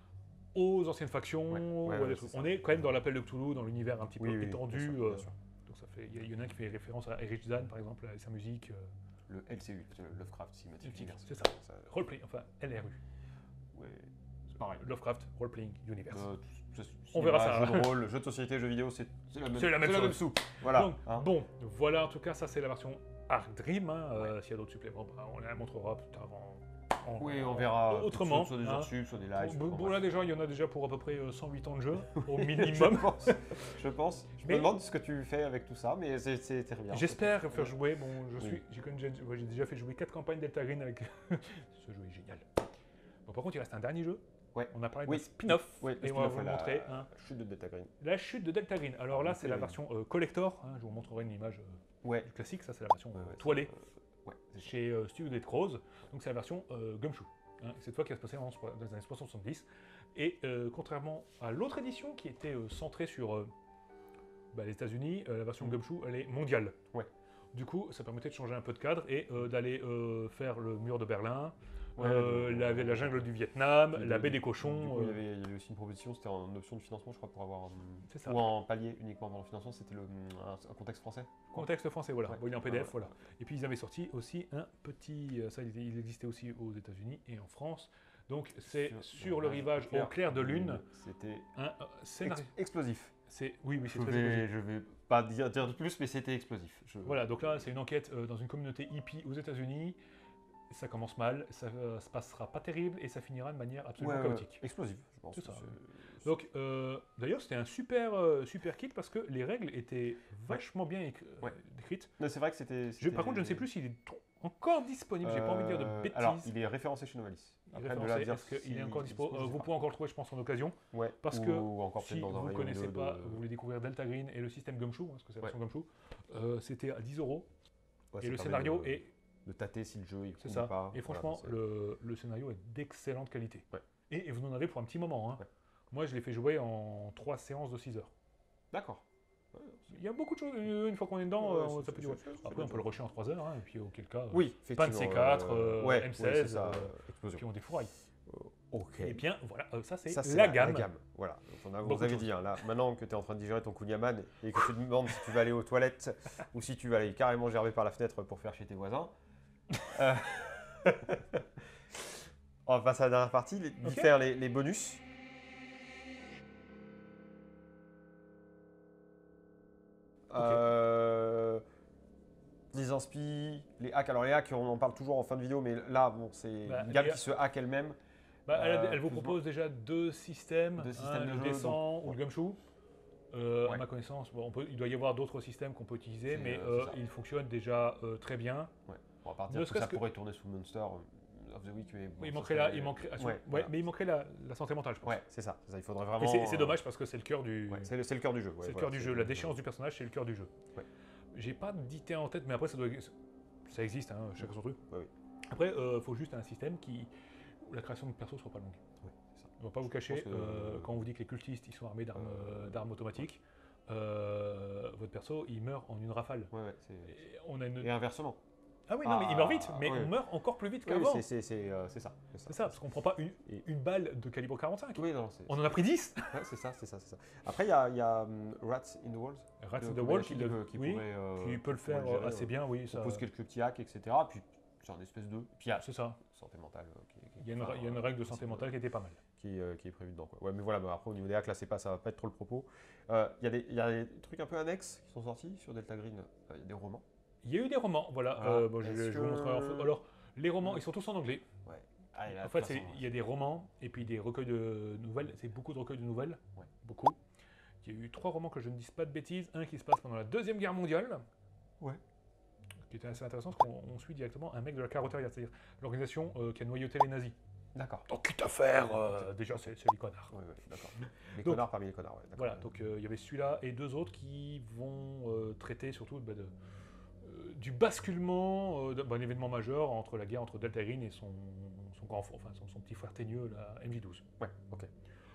aux anciennes factions, Ouais, ouais, ou à ouais, des c'est trucs. ça. On est quand même dans l'appel de Cthulhu, dans l'univers un petit Oui, peu oui, étendu. bien sûr, euh, bien sûr. donc ça fait, il y, a- il y en a un qui fait référence à Erich Zahn, par exemple, et sa musique. euh, Le L C U, le Lovecraft Cinematic Cinematic, Universe. c'est ça. ça Roleplay, enfin L R U, ouais, c'est pareil. Lovecraft Role Playing Universe. Euh, tout- c'est- On verra cinéma, ça. Jeu de rôle, jeu de société, jeu vidéo, c'est c'est la même, C'est la même chose. soupe. Voilà. Donc, hein. bon, voilà, en tout cas, ça c'est la version Arc Dream. hein. Euh, S'il y a d'autres suppléments, bah, on la montrera plus tard en. en- Oui, on en- verra. autrement. Soit des hein. heures sub, soit des lives. Bon, enfin, bon, bref. là déjà, il y en a déjà pour à peu près euh, cent huit ans de jeu, au Je minimum. pense. Je pense. Je Mais- me demande ce que tu fais avec tout ça, mais c'est c'est très bien. J'espère faire jouer. Bon, je Oui. suis, j'ai quand même déjà, ouais, j'ai déjà fait jouer quatre campagnes Delta Green avec. Ce jeu est génial. Bon, par contre, il reste un dernier jeu. Ouais. On a parlé Oui. d'un spin-off Ouais, et le on va spin-off vous à le la montrer. hein. Chute de Delta Green. La chute de Delta Green. Alors là, Ah, c'est la oui. version euh, collector. hein. Je vous montrerai une image euh, Ouais. classique. Ça, c'est la version Ouais, euh, ouais, toilée euh, ouais, c'est ça. chez euh, Studio Dead Crows. Donc c'est la version euh, Gumshoe. hein. Cette fois qui va se passer en- dans les années soixante-dix. Et euh, contrairement à l'autre édition qui était euh, centrée sur euh, bah, les États-Unis, euh, la version Mhm. Gumshoe, elle est mondiale. Ouais. Du coup, ça permettait de changer un peu de cadre et euh, d'aller euh, faire le mur de Berlin, Ouais, euh, le- la, la jungle du Vietnam, le- la baie du- des Du cochons. coup, il, y euh, avait, il y avait aussi une proposition, c'était en option de financement, je crois, pour avoir. hum, C'est ça. Ou en palier uniquement dans le financement, c'était le, hum, un, un contexte français. Contexte français, voilà. Ouais. Bon, il est en P D F, Ah, voilà. Et puis ils avaient sorti aussi un petit, euh, ça il il existait aussi aux États-Unis et en France. Donc c'est sur, le rivage au clair de lune. C'était Un euh, scénario. ex- explosif. C'est oui, oui, c'est Je très vais, explosif. je vais pas dire, dire de plus, mais c'était explosif. Je- Voilà, donc là c'est une enquête euh, dans une communauté hippie aux États-Unis. Ça commence mal, ça euh, se passera pas terrible et ça finira de manière Ouais, absolument ouais, chaotique. explosif, je pense. C'est que ça. c'est- Donc euh, d'ailleurs c'était un super euh, super kit parce que les règles étaient vachement bien écri- euh, Ouais. écrites. Non, c'est vrai que c'était. Je- par contre je ne sais plus s'il est tr- encore disponible. J'ai pas envie de dire de Euh, bêtises. Alors, il est référencé chez Novalis. Il est Après, de là à référencé. dire Est-ce qu'il si- est encore si dispo je Euh, sais Vous pas. pouvez encore le trouver, je pense, en occasion. Ouais, parce ou, que ou encore Si peut-être dans un vous ne rayon connaissez de- pas, de- vous voulez découvrir Delta Green et le système Gumshoe, hein, parce que c'est la Ouais. version Gumshoe, euh, c'était à dix euros. Ouais, Et c'est le pas scénario mal, euh, est de tâter si le jeu est C'est cool ça. ou pas. Et Voilà, franchement, c'est- le, le scénario est d'excellente qualité. Ouais. Et, et vous en avez pour un petit moment. Hein. Ouais. Moi, je l'ai fait jouer en trois séances de six heures. D'accord. Ouais, Il y a beaucoup de choses. Une une fois qu'on est dedans, Ouais, euh, c'est- ça peut c'est- durer. c'est- c'est Après, on bien peut le joué. rusher en trois heures. Hein, et puis, auquel cas, euh, Oui, pas de effectivement. C quatre, euh, euh, ouais, M ouais, seize, c'est ça, euh, euh, explosion. qui ont des fourrailles. Ok. Et bien, voilà, euh, ça, c'est Ça, c'est la, la, gamme. la gamme. Voilà. Donc, on a, vous Beaucoup de avez choses. dit, hein, là, maintenant que tu es en train de digérer ton kunyaman et que tu te demandes si tu vas aller aux toilettes ou si tu vas aller carrément gerber par la fenêtre pour faire chez tes voisins. euh, on va passer à la dernière partie, les, Ok. faire les, les bonus. Euh, les inspi, les hacks. Alors les hacks, on en parle toujours en fin de vidéo, mais là, bon, c'est Bah, une gamme les- qui se hack elle-même. Bah, elle, Euh, elle vous plus ou propose déjà deux systèmes, Deux hein, systèmes de le jeu, descend donc- ou le gumshoe. Euh, Ouais. À ma connaissance, bon, on peut- il doit y avoir d'autres systèmes qu'on peut utiliser, C'est, mais euh, euh, c'est ça. ils fonctionnent déjà euh, très bien. Ouais. On va pas Ne dire que serait-ce ça que- pourrait tourner sous Monster euh, of the Week, mais bon, il ça manquerait serait- la, il manquerait, ah, Ouais, ouais, voilà. mais il manquerait la, la santé mentale, je pense. Ouais, c'est ça, c'est ça. Il faudrait Et vraiment. c'est c'est euh, dommage parce que c'est le cœur du, ouais, c'est le, c'est le cœur du jeu. ouais, c'est le voilà, cœur du c'est jeu. le- La déchéance du personnage, c'est le cœur du jeu. Ouais. J'ai pas d'idée en tête, mais après ça doit, ça existe, hein, chacun son truc. Ouais, oui. Après, il faut juste un système qui où la création de perso soit pas longue. Ouais, c'est ça. On va pas vous Je cacher, pense que- euh, quand on vous dit que les cultistes ils sont armés d'armes Euh, euh, d'armes automatiques, euh, votre perso il meurt en une rafale. Ouais, ouais, c'est- Et on a une... Et inversement. Ah oui, non, mais il meurt vite, Ah, mais oui. on meurt encore plus vite Oui, oui, qu'avant. c'est- c'est c'est, euh, c'est ça. C'est ça, parce qu'on prend pas une, Et- une balle de calibre quarante-cinq. Oui, non, c'est On en a pris dix. ouais, c'est ça, c'est ça, c'est ça. Après, il y a, il y a hum, Rats in the Walls. Rats de in the Wall qui, Kobayashi le- peut- qui oui, pourrait, euh, qui peut le qui pourrait faire gérer, assez euh, bien, oui. On Ça, pose quelques petits hacks, et cetera. Puis c'est un espèce de. Puis il y a c'est ça. santé mentale euh, qui, qui- Il y a une, enfin, il y a une euh, règle de qui- santé mentale qui était pas mal. qui, euh, qui est prévue dedans. Quoi. Ouais, mais voilà, bah, après au niveau des hacks, là, c'est pas, ça va pas être trop le propos. Euh, Il y, a des- il y a des trucs un peu annexes qui sont sortis sur Delta Green. Euh, Il y a des romans. Il y a eu des romans, voilà. Ah, euh, bon, je, est-ce je vous que- montrerai en photo. Alors, les romans, ils sont tous en anglais. Ouais. Ah, et là, En de fait, toute c'est- façon, il y a des romans et puis des recueils de nouvelles. C'est beaucoup de recueils de nouvelles. Ouais. Beaucoup. Il y a eu trois romans que je ne dise pas de bêtises. Un qui se passe pendant la Deuxième Guerre mondiale. Ouais. Qui était assez intéressant parce qu'on on suit directement un mec de la Carotteria, c'est-à-dire l'organisation euh, qui a noyauté les nazis. D'accord. Donc, quitte à faire, euh, déjà, c'est c'est les connards. Ouais, ouais, d'accord. Les Donc- connards parmi les connards, ouais. d'accord. Voilà, donc euh, il y avait celui-là et deux autres qui vont euh, traiter surtout bah, de, euh, du basculement euh, d'un événement majeur entre la guerre entre Delta Green et son, son, grand, enfin, son, son petit frère teigneux, la M J douze. Ouais, ok.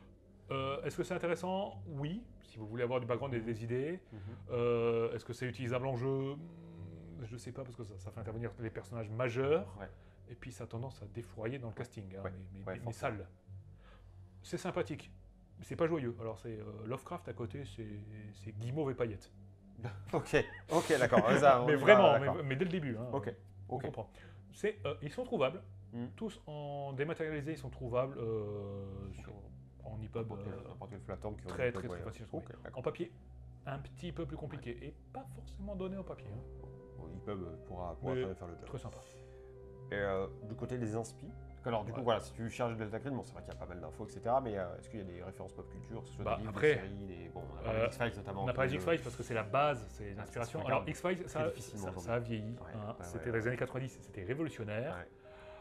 Euh, Est-ce que c'est intéressant? Oui, si vous voulez avoir du background et des idées. Mhm. Euh, Est-ce que c'est utilisable en jeu? Je ne sais pas, parce que ça, ça fait intervenir les personnages majeurs, Ouais. et puis ça a tendance à défroyer dans le casting, hein, Ouais. mais, mais- Ouais, mais forcément. sale. C'est sympathique, mais c'est pas joyeux. Alors c'est euh, Lovecraft à côté, c'est c'est guimauve et paillettes. Ok, ok, d'accord. Ouais, ça, on Mais y va, vraiment, d'accord. mais, mais dès le début. Hein, Ok, on ok. comprend. C'est, euh, ils sont trouvables, Hmm. tous en dématérialisé, ils sont trouvables euh, sur, en E P U B. N'importe quel, euh, n'importe quel plateforme qui très, va très, ouais, très facile à trouver. Ok, d'accord. En papier, un petit peu plus compliqué, et pas forcément donné au papier. hein. Bon, E P U B pourra, pourra Mais très bien faire le job. Très sympa. Et euh, du côté des inspi, alors du coup, Ouais. voilà, si tu cherches Delta Green, bon, c'est vrai qu'il y a pas mal d'infos, et cetera. Mais euh, est-ce qu'il y a des références pop culture, que ce soit Bah, des livres, après, des séries, des. Bon, on a parlé euh, d'X-Files notamment. On a qui parlé est d'X-Files parce que c'est la base, c'est ça l'inspiration. se Alors regarde X-Files, ça, difficilement ça, aujourd'hui. ça a vieilli. Ouais, hein. ouais, C'était ouais, les ouais. années quatre-vingt-dix, c'était révolutionnaire. Ouais.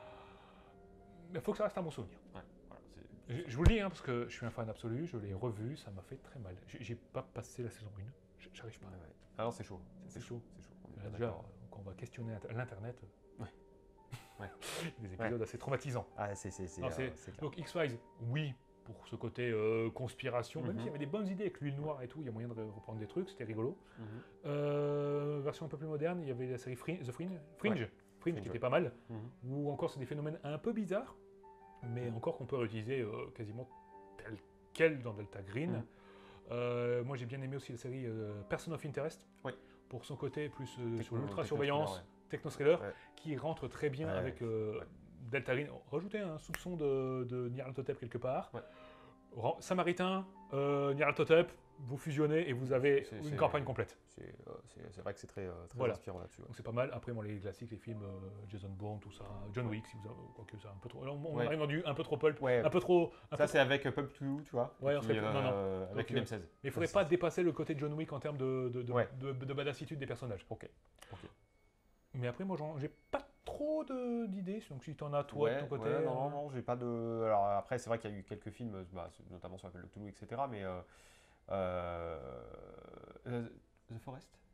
Mais il faut que ça reste un bon souvenir. Ouais, voilà, c'est- Je, je vous le dis, hein, parce que je suis un fan absolu, je l'ai revu, ça m'a fait très mal. J'ai j'ai pas passé la saison un, j'arrive pas. Ouais, ouais. Ah non, c'est chaud. C'est chaud. C'est chaud. on est Là, bien déjà, d'accord. quand on va questionner inter- l'internet, Ouais. Ouais. des épisodes assez traumatisants. Ah, c'est c'est- c'est, Non, euh, c'est- c'est clair. Donc X-Files, oui, pour ce côté euh, conspiration, même Mhm. s'il y avait des bonnes idées avec l'huile noire et tout, il y a moyen de reprendre des trucs, c'était rigolo. Mhm. Euh, version un peu plus moderne, il y avait la série Fringe, The Fringe, Fringe, Ouais. Fringe, Fringe, qui ouais. était pas mal, Mhm. où encore c'est des phénomènes un peu bizarres, mais encore qu'on peut réutiliser euh, quasiment tel quel dans Delta Green. Mhm. Euh, moi j'ai bien aimé aussi la série euh, Person of Interest, Ouais. pour son côté plus euh, sur Techno- l'ultra-surveillance, techno-thriller, techno-thriller, Ouais. qui rentre très bien Ouais, avec euh, ouais. Delta Green. Rajouter un soupçon de, de Nyarlathotep quelque part. Ouais. Ran- Samaritain, euh, Nyarlathotep, vous fusionnez et vous avez C'est- une c'est- campagne complète. C'est euh, c'est- c'est vrai que c'est très, euh, très Voilà. inspirant là-dessus. ouais. Donc c'est pas mal. Après, moi, les classiques, les films, euh, Jason Bourne, tout ça, John Wick, si vous avez, quoique ça, un peu trop. On Ouais. a vendu un peu trop pulp, Ouais. un peu trop. Un Ça, peu c'est avec euh, Pub Toulouse, tu vois. Ouais, et on puis, serait- non, non. euh, Avec Donc, une euh, M seize. Mais il faudrait pas dépasser le côté John Wick en termes de, de, de, Ouais. de, de badassitude des personnages. Ok. Ok. Mais après, moi, j'en- j'ai pas trop de- d'idées. Donc si t'en as, toi, Ouais, de ton côté. ouais, non, non, euh, non, j'ai pas de. Alors après, c'est vrai qu'il y a eu quelques films, euh, bah, notamment sur Appel de Cthulhu, et cetera. Mais euh, euh, euh, The Forest.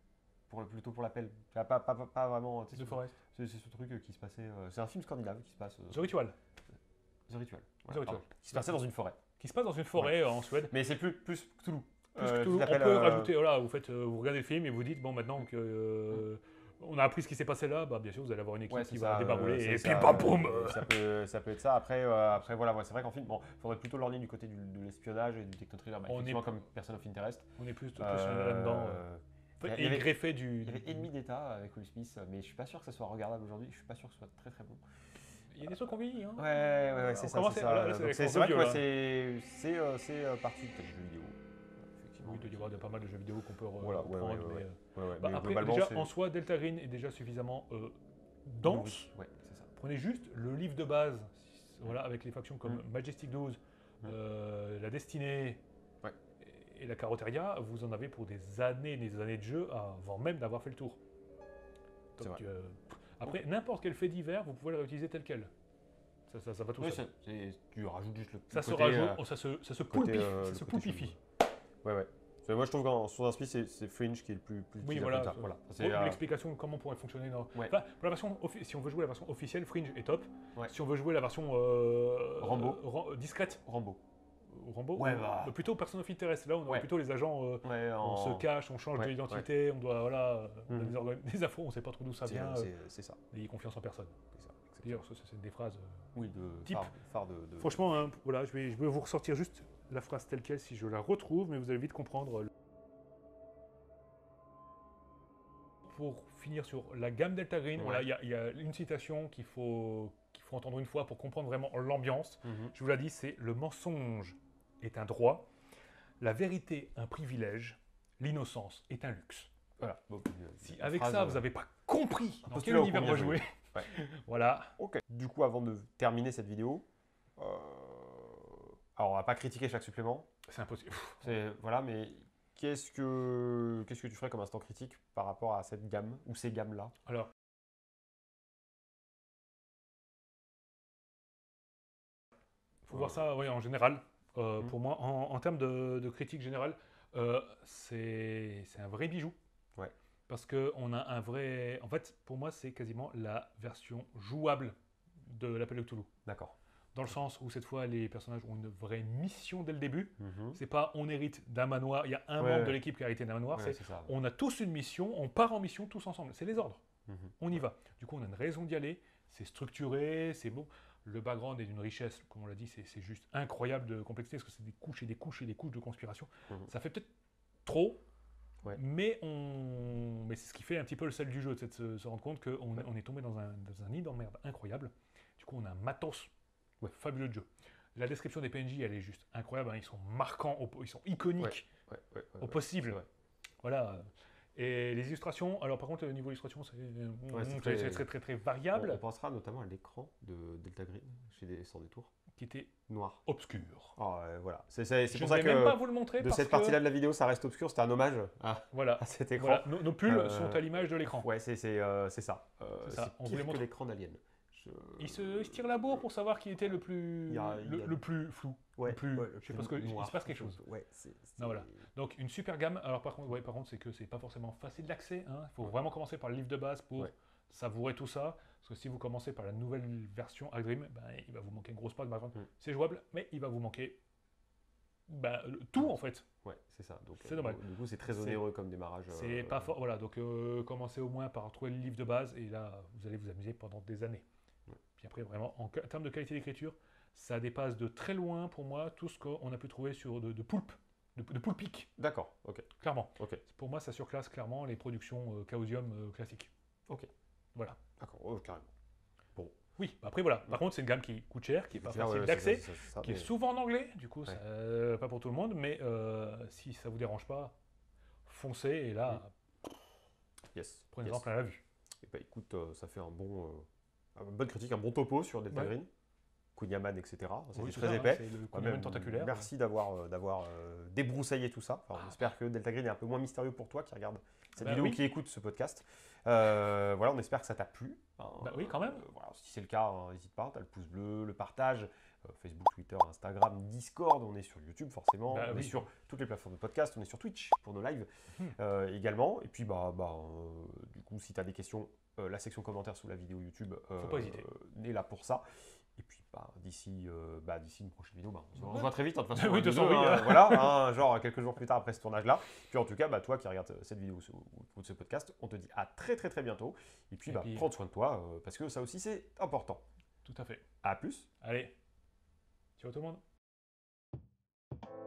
pour le, plutôt pour l'appel. Pas, pas, pas, pas vraiment. tu sais, The ce- Forest. C'est c'est ce truc euh, qui se passait. euh, c'est un film scandinave qui se passe. euh, The Ritual. The Ritual. The Ritual. pardon, Qui se passait dans une forêt. Qui se passe dans une forêt en Suède. Mais c'est plus, plus Cthulhu. Plus Euh, que tout, qui on s'appelle, peut euh, rajouter, voilà, vous, faites, euh, vous regardez le film et vous dites, bon, maintenant que euh, on a appris ce qui s'est passé là, bah, bien sûr, vous allez avoir une équipe Ouais, qui c'est va ça, débarrouler euh, et c'est puis ça, bam boum euh, ça, peut, ça peut être ça. Après, euh, après voilà, ouais, c'est vrai qu'en film, bon, il faudrait plutôt l'orner du côté du- de l'espionnage et du techno-thriller. Bah, On effectivement, est- comme Person of Interest. On est plus, plus Euh, là-dedans. il y Et avait- greffé du. Il y avait Ennemi d'État avec Will Smith, mais je suis pas sûr que ça soit regardable aujourd'hui. Je suis pas sûr que ce soit très très bon. Il y a des trucs qu'on vit. Hein. Ouais, ouais, ouais, c'est On ça. commence C'est à- voilà, ça. là, Donc, c'est c'est avec c'est vrai que Audio, ouais, là. c'est c'est euh, c'est, euh, parti du jeu vidéo. Effectivement. Oui, il doit y avoir de- pas mal de jeux vidéo qu'on peut re- Voilà, ouais, reprendre. ouais, ouais, mais, ouais. euh, Ouais, ouais, bah, mais après, globalement, déjà, c'est- en soi, Delta Green est déjà suffisamment euh, dense. Ouais, c'est ça. Prenez juste le livre de base, voilà, avec les factions comme Mm. Majestic douze, Mm. euh, la Destinée Ouais. et, et la Carroteria, vous en avez pour des années et des années de jeu avant même d'avoir fait le tour. C'est Donc, vrai. euh, après, n'importe quel fait divers, vous pouvez le réutiliser tel quel. Ça, ça, ça va tout Oui, seul. c'est- c'est- tu rajoutes juste le Ça le se côté, rajoute, euh, oh, ça se, ça se côté, poulpifie. euh, ça le se côté poulpifie. chelou. Ouais, ouais. C'est- Moi, je trouve qu'en son inspi, c'est c'est Fringe qui est le plus, plus Oui, utilisable voilà. comme ça. ça- Voilà. pour C'est, euh, l'explication de comment pourrait fonctionner. Dans... Ouais. Enfin, pour la version offi- si on veut jouer la version officielle, Fringe est top. Ouais. Si on veut jouer la version euh, Rambo. euh, Ram- discrète, Rambo. ou Rambo, Ouais, ou- bah. bah, plutôt Person of Interest. Là, on a Ouais. plutôt les agents. euh, Ouais, On en- se cache, on change Ouais, d'identité, on doit, voilà, euh, on a Mhm. des, orga- des infos, on sait pas trop d'où ça c'est- vient. euh, c'est- C'est ça. N'ayez confiance en personne. C'est ça. D'ailleurs, ça, ça, c'est des phrases. euh, Oui, de Type. phare, phare de, de- Franchement, hein, voilà, je vais, je vais vous ressortir juste la phrase telle quelle si je la retrouve, mais vous allez vite comprendre. euh, Pour finir sur la gamme Delta Green, Ouais. voilà, il y, a- il y a une citation qu'il faut, qu'il faut entendre une fois pour comprendre vraiment l'ambiance. Mhm. Je vous l'ai dit, c'est « Le mensonge est un droit, la vérité un privilège, l'innocence est un luxe. » Voilà. Bon, euh, Si une avec phrase, ça, euh, vous n'avez pas compris un dans quel postulat au univers on combien va jouer, jouer. Ouais. voilà. Ok. Du coup, avant de terminer cette vidéo, euh, alors on va pas critiquer chaque supplément. C'est impossible. C'est voilà, mais qu'est-ce que qu'est-ce que tu ferais comme instant critique par rapport à cette gamme ou ces gammes-là? Alors, il faut voir ça ouais, en général. Euh, Mhm. Pour moi, en, en termes de, de critique générale, euh, c'est c'est un vrai bijou. Ouais. Parce qu'on a un vrai... En fait, pour moi, c'est quasiment la version jouable de l'appel de Cthulhu. D'accord. Dans le sens où, cette fois, les personnages ont une vraie mission dès le début. Mhm. C'est pas on hérite d'un manoir, il y a un Ouais, membre ouais. de l'équipe qui a hérité d'un manoir. Ouais, c'est c'est ça. on a tous une mission, on part en mission tous ensemble. C'est les ordres. Mhm. On y va. Du coup, on a une raison d'y aller. C'est structuré, c'est beau. Le background est d'une richesse, comme on l'a dit, c'est c'est juste incroyable de complexité, parce que c'est des couches et des couches et des couches de conspiration. Mhm. Ça fait peut-être trop, Ouais. mais, on... mais c'est ce qui fait un petit peu le sel du jeu, c'est de se, se rendre compte qu'on Ouais. on est tombé dans un, dans un nid d'emmerde incroyable. Du coup, on a un matos Ouais. fabuleux de jeu. La description des P N J, elle est juste incroyable. hein. Ils sont marquants, au- ils sont iconiques Ouais, ouais, ouais, au ouais. possible. C'est vrai. Voilà. Et les illustrations, alors par contre, le niveau illustration, c'est Ouais, c'est c'est très- très, très, très, très On, variable, on pensera notamment à l'écran de Delta Green chez des Sans Détour. qui était Noir. obscur. Ah, euh, voilà. C'est c'est- c'est Je pour ne ça vais même pas que vous le montrer de parce cette que partie-là de la vidéo, ça reste obscur. C'était un hommage à, voilà, à cet écran. voilà. Nos, nos pulls Euh, sont à l'image de l'écran. Ouais, c'est c'est, euh, c'est ça. Euh, C'est ça. On C'est voulait pire que montrer- l'écran d'Alien. Je- Il se, il se tire la bourre pour savoir qui était le plus, Il y a- il y le, a- le plus flou. Ouais, le plus, ouais, je sais pas ce que, il noir. se passe quelque chose. Ouais, c'est. c'est- Non, voilà. Donc une super gamme. Alors par contre, ouais, par contre, c'est que c'est pas forcément facile d'accès. Il faut Ouais. vraiment commencer par le livre de base pour Ouais. savourer tout ça. Parce que si vous commencez par la nouvelle version Agdream, ben, il va vous manquer une grosse part de background. Mm. C'est jouable, mais il va vous manquer ben, le- tout en fait. Ouais, c'est ça. Donc, C'est euh, dommage. Du coup, c'est très C'est- onéreux comme démarrage. C'est euh, pas fort. Voilà, donc euh, commencez au moins par trouver le livre de base et là, vous allez vous amuser pendant des années. Ouais. Puis après, vraiment, en ca- termes de qualité d'écriture, ça dépasse de très loin pour moi tout ce qu'on a pu trouver sur de, de Poulpe, de, de Poulpic, D'accord, ok. clairement. Ok. Pour moi, ça surclasse clairement les productions euh, Chaosium euh, classiques. Ok. Voilà. D'accord, oh, carrément. Oui, bah après voilà. Par contre, c'est une gamme qui coûte cher, qui n'est pas Tiens, facile ouais, d'accès, c'est ça, c'est ça, qui est mais- souvent en anglais, du coup, Ouais. ça, euh, pas pour tout le monde, mais euh, si ça vous dérange pas, foncez et là, Yes. prenez-en yes. plein la vue. Et bah écoute, euh, ça fait un bon, euh, une bonne critique, un bon topo sur Delta Ouais. Green, Kunyaman, et cetera. C'était Oui, c'est très ça, hein, épais. c'est le Ouais, Kunyaman même, tentaculaire. Merci d'avoir euh, d'avoir euh, débroussaillé tout ça. Enfin, on Ah. espère que Delta Green est un peu moins mystérieux pour toi qui regarde cette Bah vidéo oui. ou qui écoute ce podcast. Euh, voilà, on espère que ça t'a plu. Hein, Bah oui, quand même. euh, voilà, si c'est le cas, hein, n'hésite pas. Tu as le pouce bleu, le partage, euh, Facebook, Twitter, Instagram, Discord, on est sur YouTube forcément, Bah, on oui. est sur toutes les plateformes de podcast, on est sur Twitch pour nos lives Mhm. euh, également. Et puis, bah, bah, euh, du coup, si tu as des questions, euh, la section commentaires sous la vidéo YouTube euh, Faut pas hésiter. est là pour ça. Et puis, bah, d'ici euh, bah, d'ici une prochaine vidéo, bah, on se Ouais. on se voit très vite. hein, De toute façon, Oui, de toute nous façon, deux, oui, hein, hein. voilà, hein, genre quelques jours plus tard après ce tournage-là. Puis en tout cas, bah, toi qui regardes cette vidéo ou ce podcast, on te dit à très très très bientôt. Et puis, Et bah, puis- prends soin de toi, euh, parce que ça aussi c'est important. Tout à fait. À plus. Allez, ciao tout le monde.